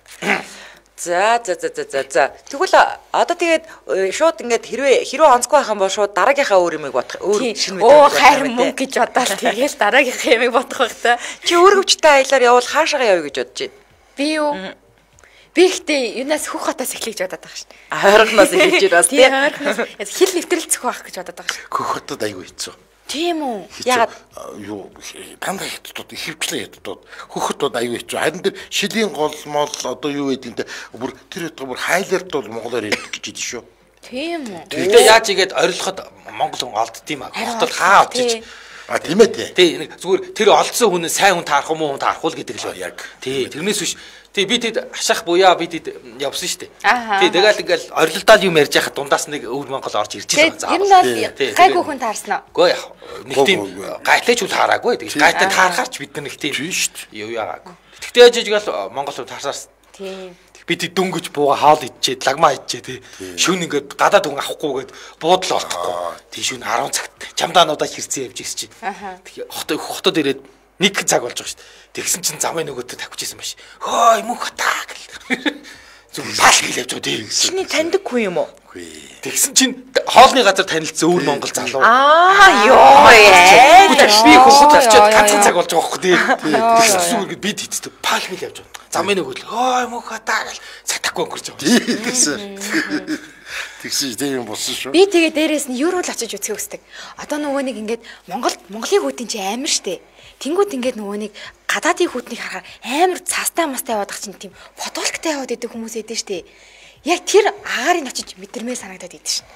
[SPEAKER 1] За. Тэгвэл одоо тэгээд шууд ингээд хэрвээ онцгүй байх юм бол шууд дараагийнхаа өөр юмыг бодох. Өөр шинэ
[SPEAKER 3] мэдээ. Харин мөнгө гэж бодоод тэгээд дараагийнхаа юмыг бодох байх та.
[SPEAKER 1] Чи өргөвчтэй аялаар явбал хаашаа явъя гэж бодож байна?
[SPEAKER 3] Би юу? Би ихтэй юунаас хөх хотоос эхлэж бодоод байгаа шин.
[SPEAKER 1] Ойрхоноос эхэлж ирээс
[SPEAKER 3] тий. Ойрхоноос хил нэвтрэлцэх байх гэж бодоод байгаа шин.
[SPEAKER 4] Хөх хотод аягүй хэцүү.
[SPEAKER 3] Тийм үү?
[SPEAKER 1] Ягаад
[SPEAKER 4] юу дандаа хэдтүүд хөвчлээ хэдтүүд хөхөтүүд аюу хэцүү. Харин тэр шилийн гол мол одоо юу гэдэг нь бүр тэр бүр хайларт бол монголоор ярьдаг гэж хэлсэн шүү.
[SPEAKER 3] Тийм үү?
[SPEAKER 2] Тэгтээ яаж игээд орилоход монгол хүн олдд юм аа. Хотод хаа очиж.
[SPEAKER 4] Тийм ээ тий.
[SPEAKER 2] Тий нэг зүгээр тэр олдсон хүн сайн хүн таарах юм уу хүн таарах уу гэдэг л
[SPEAKER 4] яг.
[SPEAKER 2] Тий тэрнээс биш. Тий би тэд хашах буяа би тэд явсан шүү дээ.
[SPEAKER 3] Тий
[SPEAKER 2] тэгэл ингээл орилдоод юм ярьж яхад дундаас нэг өвөр монгол орж ирж байгаа.
[SPEAKER 3] Ер нь бол гайгүй хүн таарсан уу?
[SPEAKER 2] Үгүй яах. Нэг тийм гайтай ч үл таараагүй. Тэгэж гайтай таарахаарч бид нар нэг тийм
[SPEAKER 4] тийм шүү дээ.
[SPEAKER 2] Юу яагаагүй. Тэгтээ жижигэл монгол хүн таарсаас.
[SPEAKER 3] Тий.
[SPEAKER 2] Бид дөнгөж бууга хаал идчихэд лагмаа идчээ тий. Шүн ингээд гадаад хүн авахгүйгээд буудлаа олдохгүй. Тий шүн 10 цагт чамдаануудаа хэрцэн явж ирсэн чинь. Тэгээ хотод ирээд нэг цаг болж байгаа шүү дээ. Тэгсэн чинь замын нөгөөдөө тавьчихсан маш. Хөөе мөн хатаа гэл. Зүг пал гэл явж байгаа тий.
[SPEAKER 1] чиний таньдаг хүн юм уу?
[SPEAKER 2] Тэгсэн чинь хоолны газар танилцсан өвөр монгол залуу.
[SPEAKER 1] Йоо
[SPEAKER 2] би хөхөд очиод ганцхан цаг болж байгаа хөх тий. Тэгсэн чинь ингээд бид хийдтэй пал гэл явж байгаа. Замын нөгөөдөө хөөе мөн хатаа гэл цатахгүй өнгөрч байгаа.
[SPEAKER 4] Тэгсэн тийм болсон шүү.
[SPEAKER 3] Би тэгээ дээрээс нь еврол очиж үзэх хүсдэг. Одоо нөгөө нэг ингээд Монголын хүүтийн чи амар штэ. Тэнгүүд ингээд нөгөө нэг гадаадын хүүтнийг харахаар амар цаастаа мастай яваад ах чинь тийм фотолктай яваад идэг хүмүүс эдэн штэ. Яг тэр агаарыг очиж мэдэрмээ санагдаад идэв шин.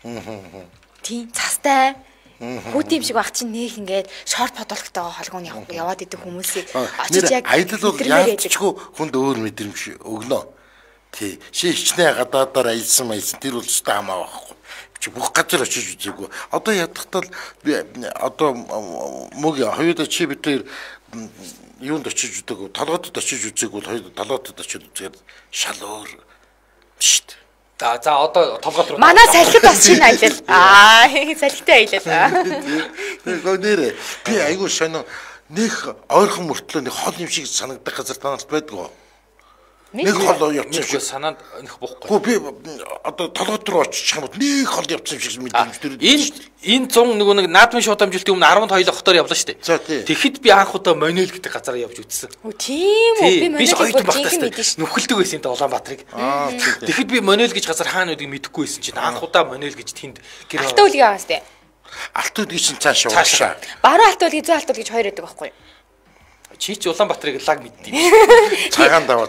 [SPEAKER 3] Тийм цаастай хүүтийн юм шиг баг чинь нэг ингээд шорт фотолктойгоо холгооны яваад идэг хүмүүсийг очиж яг
[SPEAKER 4] аялал бол яалтчгүй хүнд өөр мэдрэмж өгнө. Тий. Шийчнээ гадаадаар аялсан тэр бол өстой хамаа байхгүй. Чи бүх газар очиж үзээгүй. Одоо ядахтал би одоо мөг хоёудаа чи бид тэр юунд очиж үзээгүй. Толгойд очиж үзээгүй бол хоёудаа толгойд очиж үзээд шал өөр шít.
[SPEAKER 2] За одоо толгойд руу.
[SPEAKER 3] Манай салхид бас шинэ аялал. Салхитай аялал.
[SPEAKER 4] Тэгээ нэрээ би айгүй сонио нэг ойрхон мөртлөө нэг хол юм шиг санагдах газар танаас байдгүй. Нэг хол явчих шиг
[SPEAKER 2] санаанд нөх бохгүй.
[SPEAKER 4] Би одоо толгойд руу очих юм бол нэг хол явчих шиг мэдрэмж төр.
[SPEAKER 2] Энэ 100 нөгөө нэг наадмын шууд амжилтын өмнө 12 хотоор явлаа шүү дээ. Тэгэхэд би анх удаа Монел гэдэг газараа явж үзсэн.
[SPEAKER 3] Тийм үү? Би
[SPEAKER 2] Монел
[SPEAKER 3] гоё мэдэн шүү.
[SPEAKER 2] нүхэлдэг байсан юм да Улаанбаатарыг. Тэгэхэд би Монел гэж газар хаана байдгийг мэдэхгүй байсан чинь анх удаа Монел гэж тэнд гэр
[SPEAKER 3] Алт үлгийн байгаас дээ.
[SPEAKER 4] Алт үлгийн чинь цаашаа уушаа.
[SPEAKER 3] Баруун алт үлгийн зүүн алт үлгийн гэж хоёр байдаг байхгүй юу?
[SPEAKER 2] Чи Улаанбаатарыг лаг мэддэг.
[SPEAKER 4] Цагаан даваа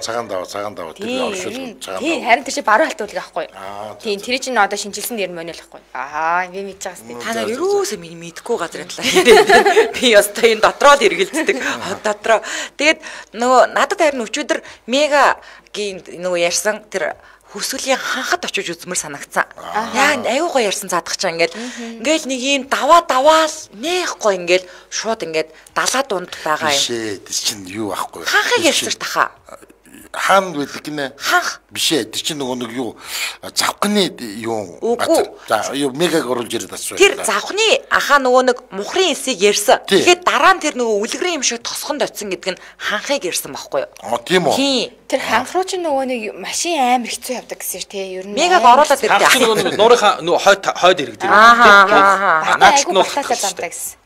[SPEAKER 4] тэр оршил цагаан.
[SPEAKER 3] Тийм харин тэр чи баруун алт үлгийн байхгүй юу? Тийм тэр чинь одоо шинжилсэн нэр Монел байхгүй юу? Би мэдж байгаа сте.
[SPEAKER 1] Та нар юусоо мэдхгүй газар талаа. Би ёстой энэ дотроо л эргэлддэг. Дотроо. Тэгээд нөгөө надад харин өчигдөр мегагийн нөгөө ярьсан тэр хүсгэлийн ханхад очиж үзмэр санагцсан. Яа аюу гоё ярьсан цаадах чаа ингээл нэг юм даваал нэх гоё ингээл шууд ингээд далаа дунд байгаа юм.
[SPEAKER 4] Бишээ тэр чинь юу ахгүй.
[SPEAKER 1] Ханхыг ярьсан таха.
[SPEAKER 4] Хаан байдаг гинэ.
[SPEAKER 1] Ханх.
[SPEAKER 4] Бишээ тэр чинь нөгөө нэг юу завхны юу. За юу мегаг оруулж ирээд асуу.
[SPEAKER 1] Тэр завхны ахаа нөгөө нэг мухрын эсийг ярьсан. Тэгэхээр дараа нь тэр нөгөө үлгэрийн юм шиг тосгонд очисон гэдэг нь ханхыг ярьсан байхгүй юу?
[SPEAKER 4] Тийм үү.
[SPEAKER 1] Тийм.
[SPEAKER 3] Тэр ханх руу чи нөгөө нэг машин амар хэцүү явдаг гэсэн шүү дээ. Ер нь
[SPEAKER 1] мегаг оруулаад ирдэг.
[SPEAKER 2] Нөгөө нуурынхаа нөгөө хойд иргэдэг.
[SPEAKER 3] Аа.
[SPEAKER 2] Наач нь бол
[SPEAKER 3] баталгаа замтай гэсэн.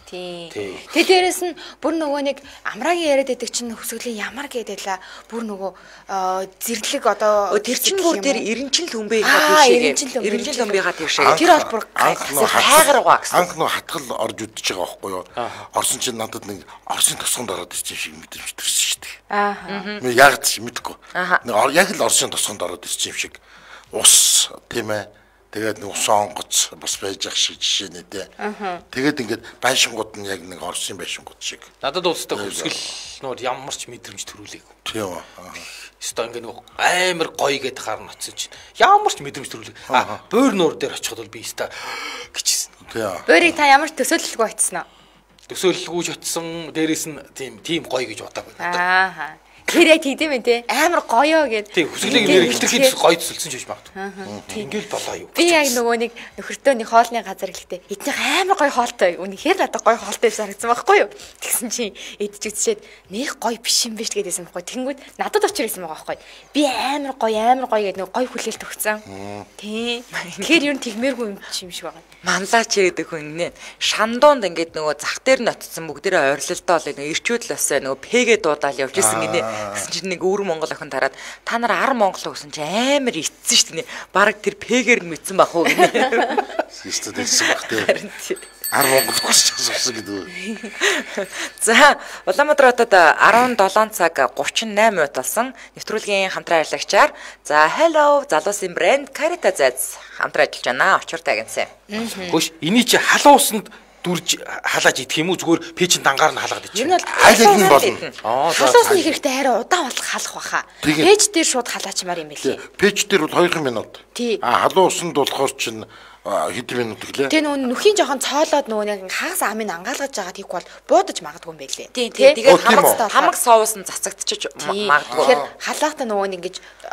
[SPEAKER 3] Тий. Тэгээ дээрэс нь бүр нөгөө нэг амраагийн яриад байдаг чинь хөсгөлийн ямар гэдэлээ бүр нөгөө зэрлэг одоо
[SPEAKER 1] тэр чинь бүр тэр эренчин лөмбөгийн эренчин лөмбөгийн тийшээ. Тэр бол бүр хайгаар байгаа гэсэн.
[SPEAKER 4] Анх нөгөө хатгал орж үдчихэж байгаа байхгүй юу? Орсон чинь надад нэг Оросын тосгонд ороод ирсэн шиг мэдрэмж төрсөн шүү дээ. Мен яг ч мэдэхгүй. Яг л Оросын тосгонд ороод ирсэн юм шиг ус тийм ээ. Тэгээд нэг усан онгоц бас байж ах шиг жишээ нэ тэ. Тэгээд ингээд байшингууд нь яг нэг Оросын байшингууд шиг.
[SPEAKER 2] Надад уустай хөсгөл нөр ямар ч мэдрэмж төрүүлээгүй.
[SPEAKER 4] Тийм үү.
[SPEAKER 2] Өстой ингээд нэг амар гоё гэд харна очсон чинь ямар ч мэдрэмж төрүүлээгүй. Бөөр нуур дээр очиход бол би өстой гिचсэн.
[SPEAKER 4] Тийм.
[SPEAKER 3] Бөөрийг та ямар ч төсөөлөлгүй очсон уу?
[SPEAKER 2] Төсөөлөлгүй очсон, дээрээс нь тийм гоё гэж бодоагүй.
[SPEAKER 3] Тэр яг тийм ээ те амар гоёо гэд.
[SPEAKER 2] Тийм хүсгэлийг нэр хилтерхийд гоё төсөлсөн ч гэж магадгүй. Ингээл болоо юу.
[SPEAKER 3] Би яг нөгөө нэг нөхөртөө нэг хоолны газар гэлтэй. Эднийх амар гоё хоолтой. Үнэхээр надад гоё хоолтой санагдсан байхгүй юу? Тэгсэн чинь эдж үзчихэд нэг гоё биш юм биш гэдээсэн байхгүй. Тэнгүүд надад очир ирсэн байгаа байхгүй. Би амар гоё гэд нэг гоё хүлээлт өгсөн. Тийм. Тэгэхээр юу тэгмээргүй юм шиг байгаа.
[SPEAKER 1] Манлаач гэдэг хүн нэ. Шандуунд ингээд нөгөө зах дээр нь очсон бүгдээрээ ойрлолтоо л нөгөө ирчүүд л өсөө нөгөө пэгээ дуудаал явж исэн гинэ. Гэсэн чинь нэг өвөр Монгол охин тараад та нар ар Монгол гэсэн чинь амар ицсэн шүү дээ. Бараг тэр пэгээр нь мэдсэн бах уу гинэ.
[SPEAKER 4] Систем дэсэн бах тий. Ар Монгол гэсэн гэдэг.
[SPEAKER 1] За Улаанбаатар хотод 17 цаг 38 минут болсон. Нэвтрүүлгийн хамтран ажиллагчаар за hello залуусын брэнд Carita Zaz хамтран ажиллаж байна. Очиртай гэнсэн.
[SPEAKER 2] Хөөш эний чи халуусанд дүрж халааж идэх юм уу зүгээр пэйжин дангаар нь халаад идэх.
[SPEAKER 3] Энэ бол
[SPEAKER 4] алиг нь болно.
[SPEAKER 3] халуусны хэрэгтэй арай удаан болох халах баха. Пэйж дээр шууд халаачмаар юм билий.
[SPEAKER 4] Пэйж дээр бол 2 минут.
[SPEAKER 3] Тий.
[SPEAKER 4] Халуусанд болохоор чинь хэдэн минут гэлээ.
[SPEAKER 3] Тэгээ нөгөө нүхийн жоохон цоолоод нөгөө нэг хагас амыг ангаалгаж байгаа тийх бол буудаж магадгүй юм байлээ.
[SPEAKER 1] Тийм. Тэгээд хамаг соус нь цацагдчих магадгүй.
[SPEAKER 3] Тэгэхээр халаахта нөгөө нэг ингэж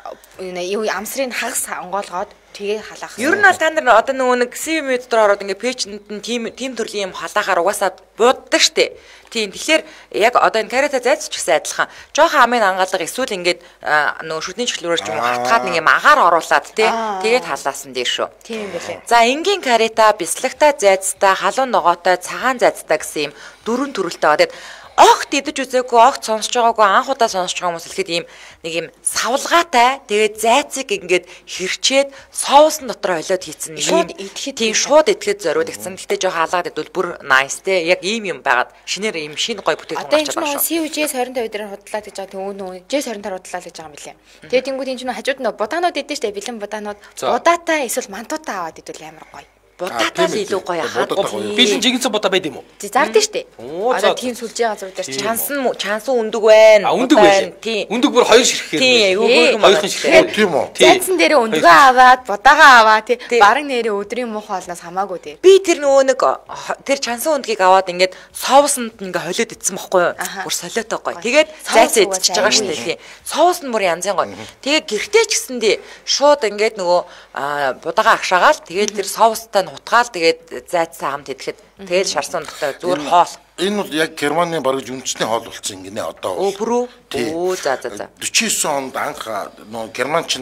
[SPEAKER 3] юу амсрын хагас онгоолгоод тэгээ халаах.
[SPEAKER 1] Ер нь бол та нар одоо нөгөө нэг CV дотор ороод ингээ пэйжэнд нь тийм төрлийн юм халаахаар угаасаа бууддаг штэ. Тийм. Тэгэхээр яг одоо энэ Carita Zaz ч гэсэн адилхан. Жохон амын ангаалга эсвэл ингээд нөгөө шүтний чөлөөрөөр ч юм уу хатгаад нэг юм агаар оруулаад тий. Тэгээд халаасан дээр шүү.
[SPEAKER 3] Тийм байлээ.
[SPEAKER 1] За энгийн Carita, бяслагтай зайцтай, халуун ногоотой, цагаан зайцтай гэсэн юм 4 төрөлтэй байгаа. Тэгээд огт идэж үзээгүй, огт сонсож байгаагүй, анх удаа сонсож байгаа хүмүүс ихэд ийм нэг юм савлгаатай. Тэгээд зайцыг ингээд хэрчээд соусын дотор холиод хийцэн
[SPEAKER 3] шууд идэхэд
[SPEAKER 1] тийм шууд идэхэд зориулагдсан. Гэтэ жоохон халаад идвэл бүр nice те. Яг ийм юм байгаад шинээр ийм шинэ гоё бүтээгдэхүүн гарч байгаа шүү.
[SPEAKER 3] CUJ 22 дээр худлаад гэж байгаа тийм нөгөө J 22 худлаа гэж байгаа юм билээ. Тэгээд тэнгууд энэ чинь хажууд нь будаанууд идэж штэ бэлэн будаанууд. Будаатай эсвэл мантуутай аваад идвэл амар гоё.
[SPEAKER 1] Будаатай л илүү гоё хаад.
[SPEAKER 2] Бэлэн жигэнцэн будаа байд юм уу?
[SPEAKER 3] Зардаа штэ. Одоо тийм сүлжээ газар дээр
[SPEAKER 1] чансан өндөг байна.
[SPEAKER 2] Өндөг байна.
[SPEAKER 1] Тийм.
[SPEAKER 2] Өндөг бүр хоёр ширхгээр.
[SPEAKER 1] Тийм.
[SPEAKER 2] Хоёрхан ширхгээр.
[SPEAKER 4] Тийм үү.
[SPEAKER 3] зайцсан дээрээ өндгөө аваад будаагаа аваа тий. Бараг нэрээ өдрийн муухай олноос хамаагүй тий.
[SPEAKER 1] Би тэр нөгөө нэг тэр чансан өндгийг аваад ингээд соусанд ингээ холиод идсэн бохгүй юу? Бүр солиотой гоё. Тэгээд зайц идчихэж байгаа шүү дээ тий. Соус нь бүр янзын гоё. Тэгээд гэртээ ч гэсэндээ шууд ингээд нөгөө будаага агшаагаал тэгээд тэр соустай хутгаал тэгээд зайцсан хамт идэхэд тэгээд шарсан дотор зүгээр хоол.
[SPEAKER 4] Энэ бол яг Германы бараг үндэсний хоол болсон гинэ одоо.
[SPEAKER 1] Оо за.
[SPEAKER 4] 49 онд анх нөө германч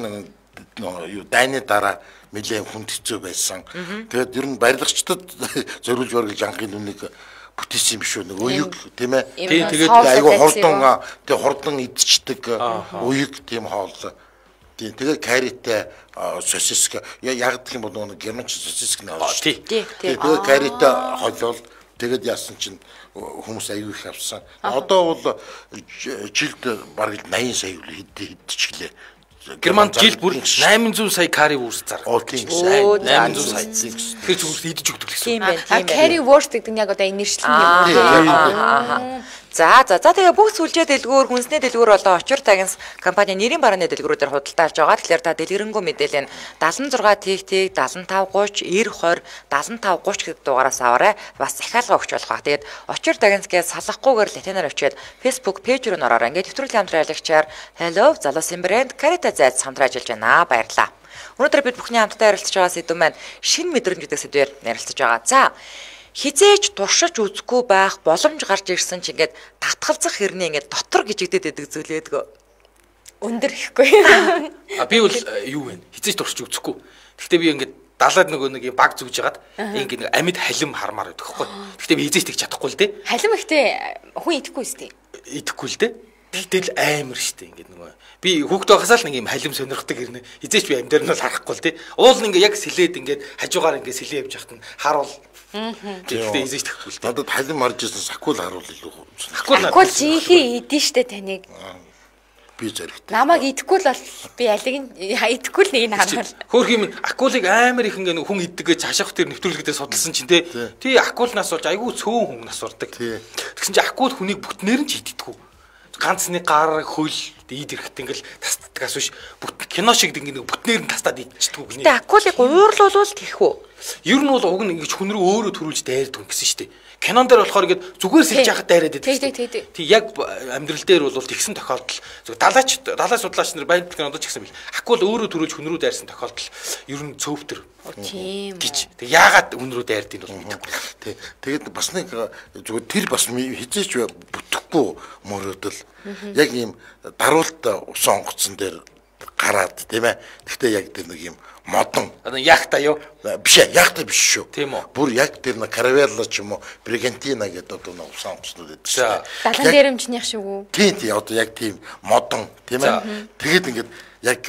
[SPEAKER 4] нөө юу дайны дараа нэлээд хүнд хэцүү байсан. Тэгээд ер нь барилгачдад зориулж барилж анхын үнийг бүтээсэн юм шүү нэг уяг тийм ээ. Тэгээд айгу хурдан идчихдэг уяг тийм хоол. Тэгээ Carita сосиск яг гэх юм бол нэг германч сосиск нэ авч. Тэгээ Carita холиол тэгээд яасан чинь хүмүүс аюу их авсан. Одоо бол жилд бараг 80 сая идчихлээ.
[SPEAKER 2] Германд жилд бүр 800 сая карри вурст зардаг. 800 сая. Тэгэхээр зүгээр идэж өгдөг гэсэн.
[SPEAKER 3] Тийм байна. Карри вурст гэдэг нь яг одоо энэ нэршлэн юм.
[SPEAKER 1] За тэгээ бүх сүлжээ дэлгүүр, хүнсний дэлгүүр болоо очир тагинс компани нэрийн барааны дэлгүүрүүдээр худалдаалж байгаа. Тэгэхээр та дэлгэрэнгүй мэдээлэл нь 76 тэг 75 30 90 20 75 30 гэдэг дугаараас аваарай. Бас захиалга өгч болох ба. Тэгээд очир тагинсгээ салахгүйгээр латинаар очиод Facebook пэйж рүү нөрөөрэй. Ингээд нэвтрүүлгийн хамтран ажиллагчаар hello залуусын брэнд Carita Zaz хамтран ажиллаж байна. Баярлалаа. Өнөөдөр бид бүхний хамтдаа ярилцж байгаа сэдв маань шинэ мэдрэмж гэдэг сэдвээр ярилцж байгаа. За хизээж туршиж үзэхгүй байх боломж гарч ирсэн ч ингээд татгалзах хэрнээ ингээд дотор гжигдээд байдаг зүйл байдгүй.
[SPEAKER 3] Өндөр ихгүй.
[SPEAKER 2] Би бол юу вэ? Хизээж туршиж үзэхгүй. Гэхдээ би ингээд далаад нөгөө нэг баг зүгж ягаад ингэ нэг амьд халим хармаар байдаг байхгүй. Гэхдээ би хизээч тэгж чадахгүй л дээ.
[SPEAKER 3] Халим ихтэй хүн идэхгүй үстэй.
[SPEAKER 2] Идэхгүй л дээ. Тэгтэл амар штэ ингэ нөгөө би хүүхдээ байхасаа л нэг юм халим сонирхдаг ирнэ. Хизээч би амьдэр нь бол харахгүй л дээ. Уул нь ингээ яг сэлээд ингээ хажуугаар ингээ сэлээ явж яхад нь харуул. Тэгтээ хизээч тэхгүй л дээ.
[SPEAKER 4] Надад халим марж ирсэн сакул харуул илүү.
[SPEAKER 3] Сакул жинхэнэ идэн штэ таныг.
[SPEAKER 4] Би зэрэгтэй.
[SPEAKER 3] Намайг идэхгүй л бол би алиг нь идэхгүй л нэг нь харуул.
[SPEAKER 2] Хөөх юм акулыг амар их ингээ хүн иддэг гэж хашаах тэр нэвтрүүлгүүдээ судалсан чинь тий акулнаас болж айгүй цөөн хүн насурдаг. Тэгсэн чинь акул хүнийг бүтнээр нь ч иддэггүй. Ганц нэг гар хөл ийд ирэхт ингээл тастдагаас биш кино шиг ингээ нэг бүтнээр нь тастаад идчихдэг гинэ.
[SPEAKER 1] Тэ акулыг уурлуулвал тийх үү?
[SPEAKER 2] Ер нь бол уг нь ингэж хүн рүү өөрөө төрүүлж дайрдаг гэсэн шүү дээ. Кинон дээр болохоор ингээд зүгээр сэлж яхад дайраад байдаг. Тэг яг амьдрал дээр бол тэгсэн тохиолдол далай судлаач нар баян кинонд ч гэсэн бил. Акул өөрөө төрүүлж хүн рүү дайрсан тохиолдол ер нь цөөвтөр.
[SPEAKER 3] Тийм
[SPEAKER 2] гэж. Тэг яагаад хүн рүү дайрдгийг бол мэдэхгүй.
[SPEAKER 4] Тэг. Тэгээд бас нэг зүгээр тэр бас хизээч бүтэхгүй мөрөөдөл. Яг ийм даруулт усан онгоцсон дээр гараад тийм ээ. Гэхдээ яг тэр нэг юм модон.
[SPEAKER 2] Яхта юу?
[SPEAKER 4] Биш ээ, яхта биш шүү.
[SPEAKER 2] Тийм үү.
[SPEAKER 4] Бүр яг тэр нэг Каравелла ч юм уу, Бригантина гэдэг одоо нэг усан онгоцнууд байдаг шүү.
[SPEAKER 3] Далан дээрэмжнийх шиг үү?
[SPEAKER 4] Тийм тийм одоо яг тийм модон тийм ээ. Тэгээд ингээд яг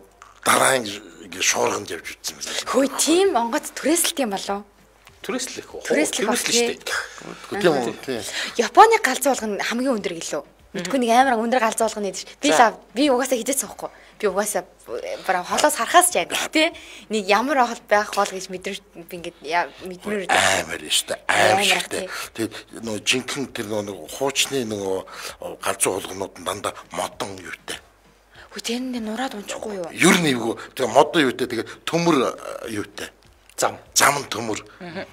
[SPEAKER 4] дараан ингээд шуурганд явж утсан юм байна.
[SPEAKER 3] Хөөе тийм онгоц түрээсэлт юм болов?
[SPEAKER 2] Түрээслэх үү?
[SPEAKER 3] Түрээслэх
[SPEAKER 2] шүү дээ.
[SPEAKER 4] Тийм үү. Тийм.
[SPEAKER 3] Японы галзуулган хамгийн өндөр гэлөө. Мэдгүй нэг амар өндөр галзуулган нэдэж. Би угаасаа хизээч суухгүй. Би угаасаа бараа холоос харахаас ч яа. Гэтэ нэг ямар хол байх бол гэж мэдрэж би ингээд мэдмээр
[SPEAKER 4] амар шүү дээ. Амар шигтэй. Тэгээд нөгөө жинхэнэ тэр нөгөө хуучны нөгөө галзуулганууд нь дандаа модон юутай.
[SPEAKER 3] Хөө тэр нь нураад унчихгүй юу?
[SPEAKER 4] Ер нь эвгүй. Тэгээ модон юутай тэгээд төмөр юутай. Зам төмөр.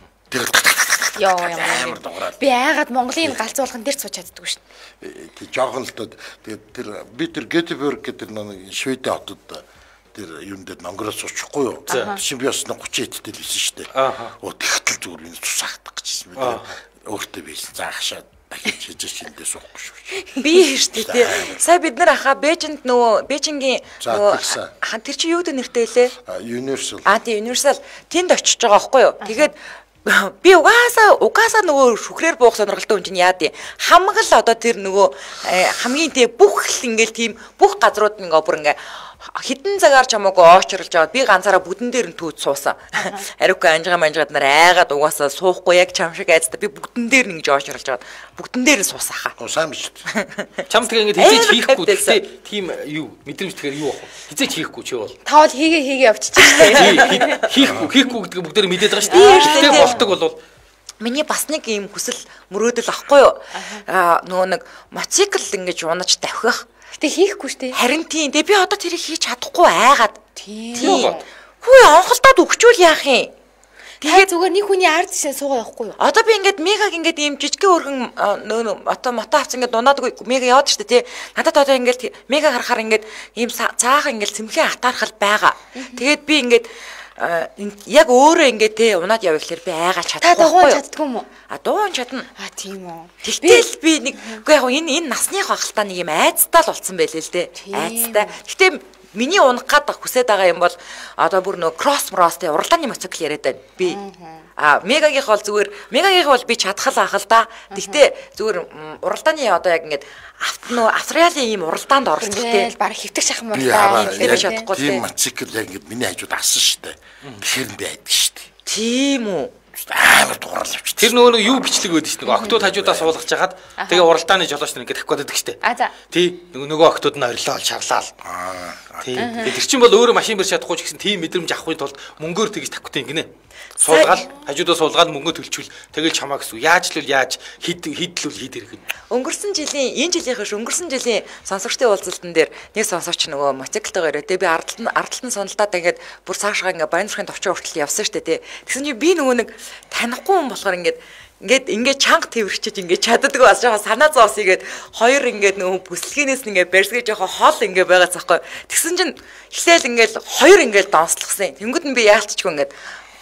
[SPEAKER 4] Тэгээд
[SPEAKER 3] Яа ямар
[SPEAKER 4] дуурал.
[SPEAKER 3] Би айгаад Монголын галзуулган дээр сууж чаддгүй шин.
[SPEAKER 4] Тэг жоохон л тэгээд тэр би тэр Гетеборг гэдэг нэг Шведийн хотод тэр юм дээр нонгороос суучихгүй юу. Шин би бас 30 эдтэй л байсан шүү дээ. Оо тэгтэл зүгээр би цусахдах гэжсэн мэт. Өөртөө бийсэн заахшаа дахиж хийж шиндээ суухгүй шүү.
[SPEAKER 1] Би шүү дээ тий. Сая бид нар ахаа Бээжинд нөгөө Бээжингийн нөгөө тэр чи юу гэдэг нэртэй лээ?
[SPEAKER 4] Universal.
[SPEAKER 1] Тий Universal тэнд очиж байгаа байхгүй юу? Тэгээд би угаасаа нөгөө шүхрээр буух сонирхолтой хүн чинь яа дээ хамгал одоо тэр нөгөө хамгийн тий бүх л ингээл тийм бүх газрууд ингээ бүр ингээ хитэн цагаар ч хамаагүй оочрлж аваад би ганцаараа бүдэн дээр нь түүж суусан. Ариука анжгаад нар айгаад угаасаа суухгүй яг чам шиг айцтай би бүдэн дээр нь ингэж оочрлж аваад бүдэн дээр нь суусаахаа.
[SPEAKER 4] Сайн биш.
[SPEAKER 2] Чам тэгээ ингэ хизээч хийхгүй гэхдээ тийм юу мэдрэмж тэгэхээр юу ах вэ? Хизээч хийхгүй чи бол.
[SPEAKER 3] Та бол хийгээ явчихчихлээ.
[SPEAKER 2] Хийхгүй гэдэг бүгдээр мэдээд байгаа шүү дээ. Тэгээ болтог бол
[SPEAKER 1] миний бас нэг ийм хүсэл мөрөөдөл ахгүй юу? Нөгөө нэг мотоцикл ингэж унаж давхих.
[SPEAKER 3] Гэтэ хийхгүй шүү дээ.
[SPEAKER 1] Харин тийм. Би одоо тэрийг хийж чадахгүй айгаад.
[SPEAKER 3] Тийм.
[SPEAKER 1] Хүү онголдоод өгчүүл яах юм?
[SPEAKER 3] Тэгээд зүгээр нэг хүний ард тишээ суугаа явахгүй юу?
[SPEAKER 1] Одоо би ингээд мегаг ингээд ийм жижигхэн өргөн мото авц ингээд дунаадаг мега яваад штэ тий. Надад одоо ингээд мега харахаар ингээд ийм цаахан ингээд цэмхэн атаархал байгаа. Тэгээд би ингээд яг өөрөө ингээд те унаад явъя гэхээр би айгаа чадахгүй.
[SPEAKER 3] Та дууган чаддгүй юм уу?
[SPEAKER 1] Дууган чадна.
[SPEAKER 3] Тийм үү.
[SPEAKER 1] Тэгтэл би нэг үгүй яг энэ насных багталтаа нэг юм айцтай л болсон байлээ л дээ. Айцтай. Гэтэ миний унах гад хүсэж байгаа юм бол одоо бүр нөө кросс те уралдааны мотоцикл яриад байна. Би мегагийнх бол зүгээр мегагийнх бол би чадхал ах л да. Тэгтээ зүгээр уралдааны одоо яг ингээд австралиа ийм уралдаанд оролцох те
[SPEAKER 3] баг хөвтөх шахам уралдаа
[SPEAKER 1] би чадахгүй те.
[SPEAKER 4] Тийм мотоцикл яг ингээд миний хажууд асан штэ. Тэгэхээр би айдаг штэ.
[SPEAKER 1] Тийм үү.
[SPEAKER 4] Амар дуурал явчих.
[SPEAKER 2] Тэр нөгөө юу бичлэг өгдөө шүү дээ. Октод хажуудаа суулгаж хагаад тэгээ уралдааны жолооч нар ингээд тавих гэдэг шүү дээ. Тий. Нөгөө октод нь орилоо шарлаа. Тий. Тэр чинь бол өөрөө машин барьж чадахгүй ч гэсэн тийм мэдрэмж авахын тулд мөнгөөр тэгж тавих гинэ. Суулгаад хажуудаа суулгаад мөнгө төлчүүл тэгэл чамаа гэсэн. Яаж л яаж хийдлүүл хийд ирэх юм.
[SPEAKER 1] Өнгөрсөн жилийн сонсогчдын уулзалтан дээр нэг сонсогч нөгөө мотоциклтайгаар ирээ. Би ардталтан сонолдаад ингээд бүр цаашгаа ингээд Баянзурхын товчоо хүртэл явсан шүү дээ. Тэгсэн чинь би нөгөө нэг танихгүй хүн болохоор ингээд чанга тэрвэрчиж ингээд чаддаггүй бас жоохон санаа зоос игээд хоёр ингээд нөгөө бүслэгнээс ингээд барьсгаж жоохон хол ингээд байгаацаахгүй. Тэгсэн чинь эхлээл ингээд хоёр ингээд донслогсон. Тэнгүүд нь би яалтчгүй ингээд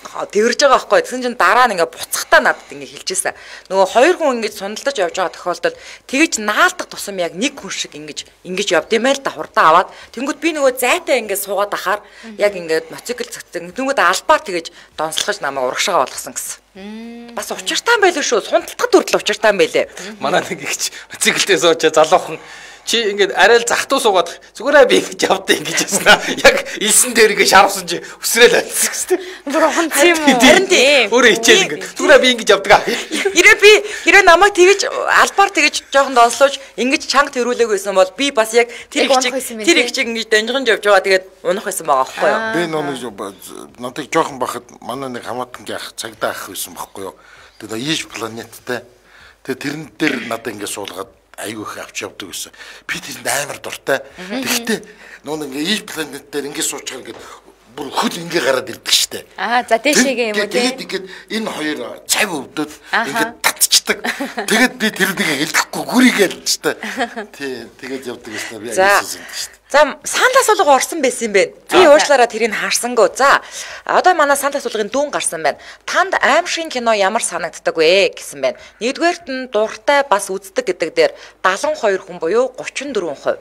[SPEAKER 1] тэрж байгаа байхгүй. Тэгсэн чинь дараа нь ингээ буцахтаа надад ингээ хэлжээсэн. Нөгөө хоёр хүн ингээ сундалдаж явж байгаа тохиолдолд тэгэж наалдах тусам яг нэг хүн шиг ингэж явд юм байл да хурдан аваад тэнгууд би нөгөө зайтай ингээ суугаад ахаар яг ингээ моцикл цогцсон. Тэнгууд албаар тэгэж донслохож намайг урагшаага болгосон гэсэн. Бас учиртай байлгүй шүү. Сундалтахад хүртэл учиртай байлээ.
[SPEAKER 2] Манай нэг ихч моциклтэй сууж залуухан чи ингээд арай л захтуу суугаад зүгээрээ би ингэж явдаа ингэж яснаа. Яг илсэн дээр ингэ шарвсан чи өсрөөл атсан гэжтэй.
[SPEAKER 3] Бурхан тийм үү?
[SPEAKER 1] Харин тийм.
[SPEAKER 2] Өөрөө хичээл ингэ. Зүгээрээ би ингэж явдаг.
[SPEAKER 1] Ирээ намайг тэгэж албаар тэгэж жоохон донслооч ингэж чанга тэрүүлээгүйсэн бол би бас яг тэр их чиг ингэж донжгонд явж байгаа тэгээд унах байсан байгаа байхгүй юу?
[SPEAKER 4] Би нэг надад жоохон бахад манай нэг хамаатангийн ах цагдаа ах байсан байхгүй юу? Тэгээд ийш планеттай. Тэгээд тэрэн дээр надад ингэ суулгаад айгүй их авч явдаг гэсэн. Би тэрэнд амар дуртай. Тэгэхдээ нөгөө ингээ ийш планет дээр ингэ сууж байгаа ингээд бүр хөл ингээ гараад ирдэг штэ.
[SPEAKER 3] За дээшээгээ юм уу тий.
[SPEAKER 4] Тэгээд энэ хоёр цав өвдөд ингээ татчихдаг. Тэгээд би тэр нэг хэлэхгүй гүрийгээл штэ. Тий, тэгээд явдаг гэсэн би аяасан штэ.
[SPEAKER 1] За Санта суулга орсон байсан юм бэ. Би уушлаараа тэрийг харсангүй. За одоо манай Санта суулгын дүүн гарсан байна. Танд аимшигын кино ямар санагддаг вэ гэсэн байна. Нэгдүгээрт нь дуртай бас үздэг гэдэг дээр 72 хүн буюу 34%.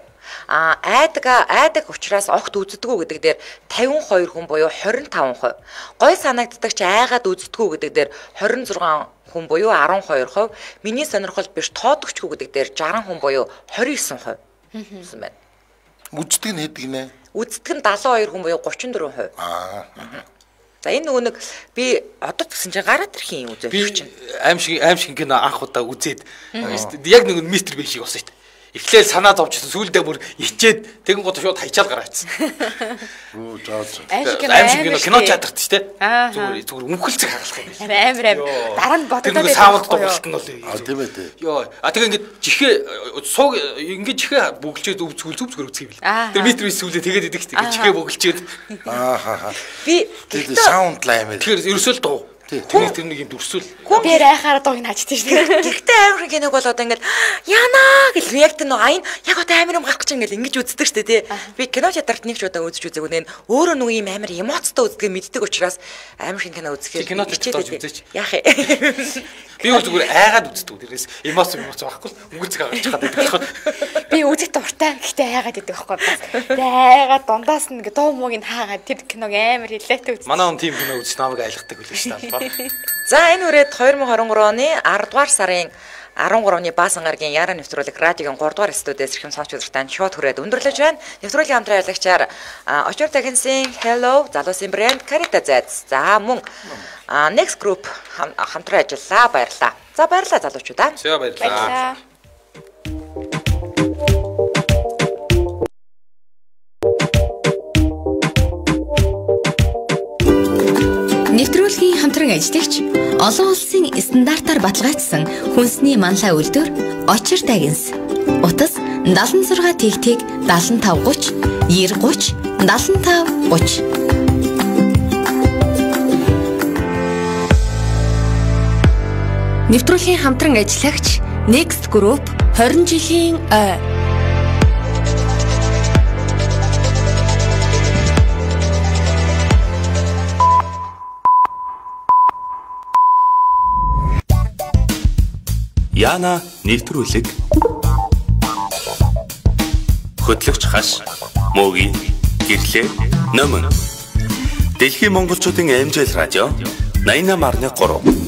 [SPEAKER 1] Айдаг учраас огт үздэггүй гэдэг дээр 52 хүн буюу 25%. Гой санагддаг ч айгаад үздэггүй гэдэг дээр 26 хүн буюу 12%. Миний сонирхол биш тоодогчгүй гэдэг дээр 60 хүн буюу 29% гэсэн байна.
[SPEAKER 4] Үздэг нь хэдэг нэ?
[SPEAKER 1] Үздэг нь 72 хүн буюу 34%. За энэ нөгөө нэг би одоо гэсэн чинь гараад ирэх юм үзээ.
[SPEAKER 2] Би аимшиг кино анх удаа үзээд яг нэг мистер биш шиг болсон шүү дээ. Эхлээл санаа зовчихсон сүүлдээ бүр ичээд тэгэн гот шууд хайчаал гараацсан.
[SPEAKER 4] Оо жаа.
[SPEAKER 2] Аимшиг кино театрт шүү дээ. Зүгээр өмхөлцөг хагалах юм байна.
[SPEAKER 3] Амар. Дараа нь бодоод
[SPEAKER 2] байдаг. Саунд дууралт нь бол.
[SPEAKER 4] Тийм ээ тий.
[SPEAKER 2] Йоо. Тэгээ ингээд жихээ сууг ингээд жихээ бүгэлчээд зүг үзэх юм бэл. Тэр мистер биш сүүлдээ тэгээд идэх тэгээд жихээ бүгэлчээд.
[SPEAKER 1] Би
[SPEAKER 4] саунд лаймэр.
[SPEAKER 2] Тэгэхээр ерөөсөө л дуу. Тэр нэг юм дүрсүүл.
[SPEAKER 3] Дээр айхаараа дууг нь хаждаг шүү дээ.
[SPEAKER 1] Гэхдээ амар киног бол одоо ингээд яана гэл яг тэр нөө айн яг одоо амар юм гарах гэж ингээд ингэж үздэг шүү дээ тий. Би кино театрт нэг ч удаа үзэж үзээгүй нэ өөрөө нөгөө юм амар эмоцтой үздэг мэддэг учраас амар шин кино үзэхээр
[SPEAKER 2] кино театрт үзээч.
[SPEAKER 1] Яах вэ?
[SPEAKER 2] Би бол зүгээр айгаад үздэг. Тэрээс эмоц байхгүй л өнгөцөг авч хаад байдаг.
[SPEAKER 3] Би үзэх дуртай. Гэхдээ айгаад идэх байхгүй бас. Айгаад дундаас нь дуу мууг нь хаагаад тэр киног амар хилээтэй үзсэн.
[SPEAKER 2] Манай он тим кино үзэж намайг айлгадаг үлээ шүү дээ.
[SPEAKER 1] За энэ үрээд 2023 оны 10 дугаар сарын 13-ны Баасан гарагийн Яра нэвтрүүлэг радиогийн 3 дугаар студиэс ирхэм сонсч удиртай шууд хүрээд өндөрлөж байна. Нэвтрүүлгийн хамтран ялагчаар Очор Тагинсын Hello залуусын брэнд Карита Зайц. За мөн Next Group хамтран ажиллаа. Баярлалаа. За баярлалаа залуучуудаа.
[SPEAKER 2] За баярлалаа.
[SPEAKER 5] Нэвтрүүлгийн хамтран ажиллагч олон улсын стандартаар баталгаажсан хүнсний манлай үйлдвэр Очор Тагинс. Утас 76 тэгтэг 7530 9030 7530. Нэвтрүүлгийн хамтран ажиллагч Next Group 20 жилийн ой.
[SPEAKER 6] Яна нэвтрүүлэг хөтлөгч хаш мөгийн гэрлээ номон Дэлхийн монголчуудын амжилт радио 88.3